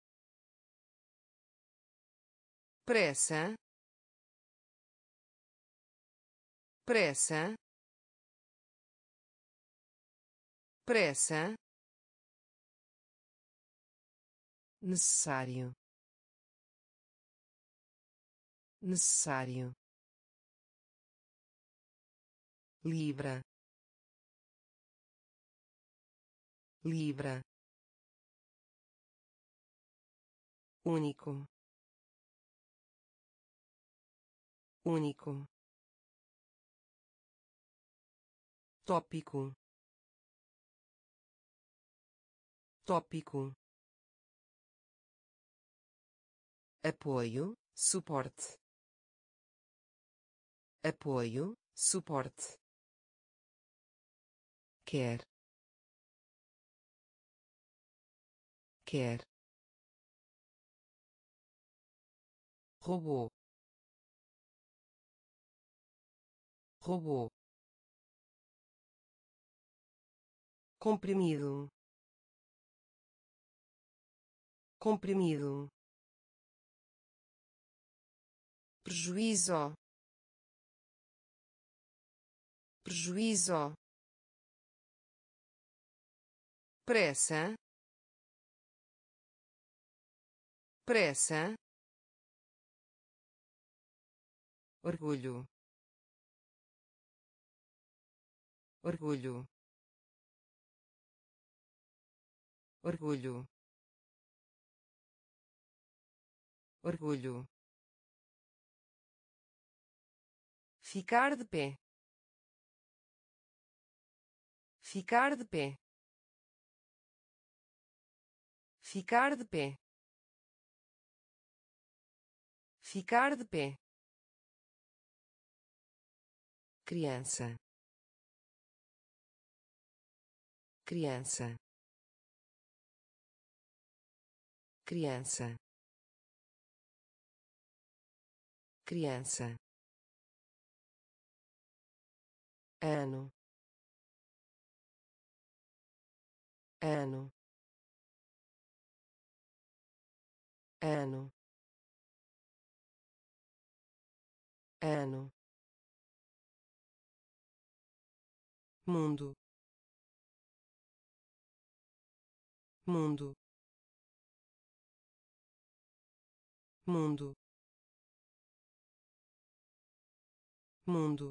pressa, pressa, pressa, necessário, necessário, libra, libra, único, único, tópico, tópico, apoio, suporte, apoio, suporte, quer, quer, robô, robô, comprimido, comprimido, prejuízo, prejuízo, pressa, pressa, orgulho, orgulho, orgulho, orgulho, ficar de pé, ficar de pé, ficar de pé, ficar de pé, criança, criança, criança, criança, ano, ano, ano, ano, mundo, mundo, mundo, mundo,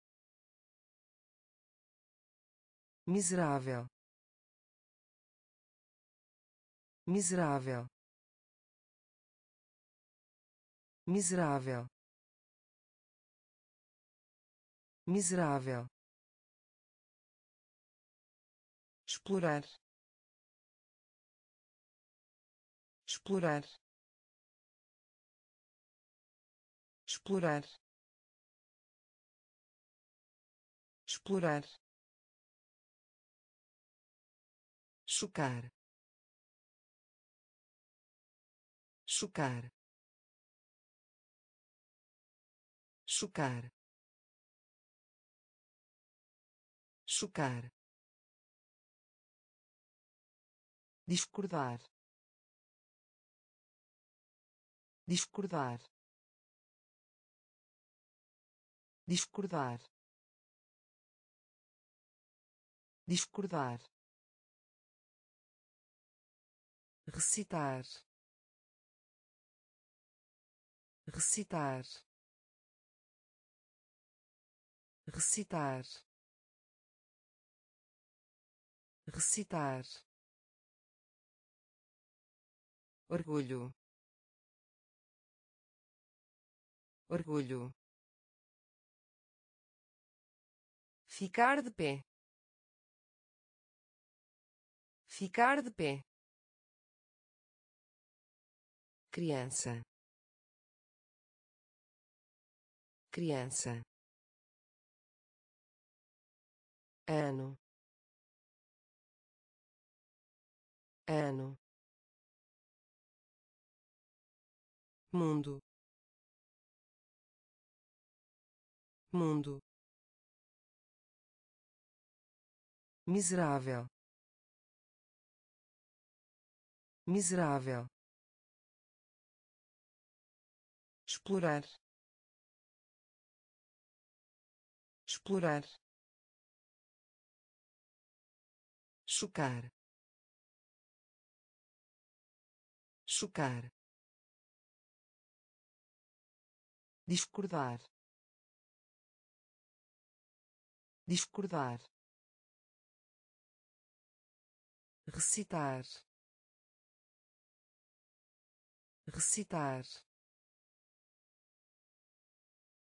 miserável, miserável, miserável, miserável, explorar, explorar, explorar, explorar, chocar, chocar, chocar, chocar, discordar, discordar, discordar, discordar, recitar, recitar, recitar, recitar, orgulho, orgulho, ficar de pé, ficar de pé, criança, criança, ano, ano, mundo, mundo, miserável, miserável, explorar, explorar, chocar, chocar, discordar, discordar, recitar, recitar,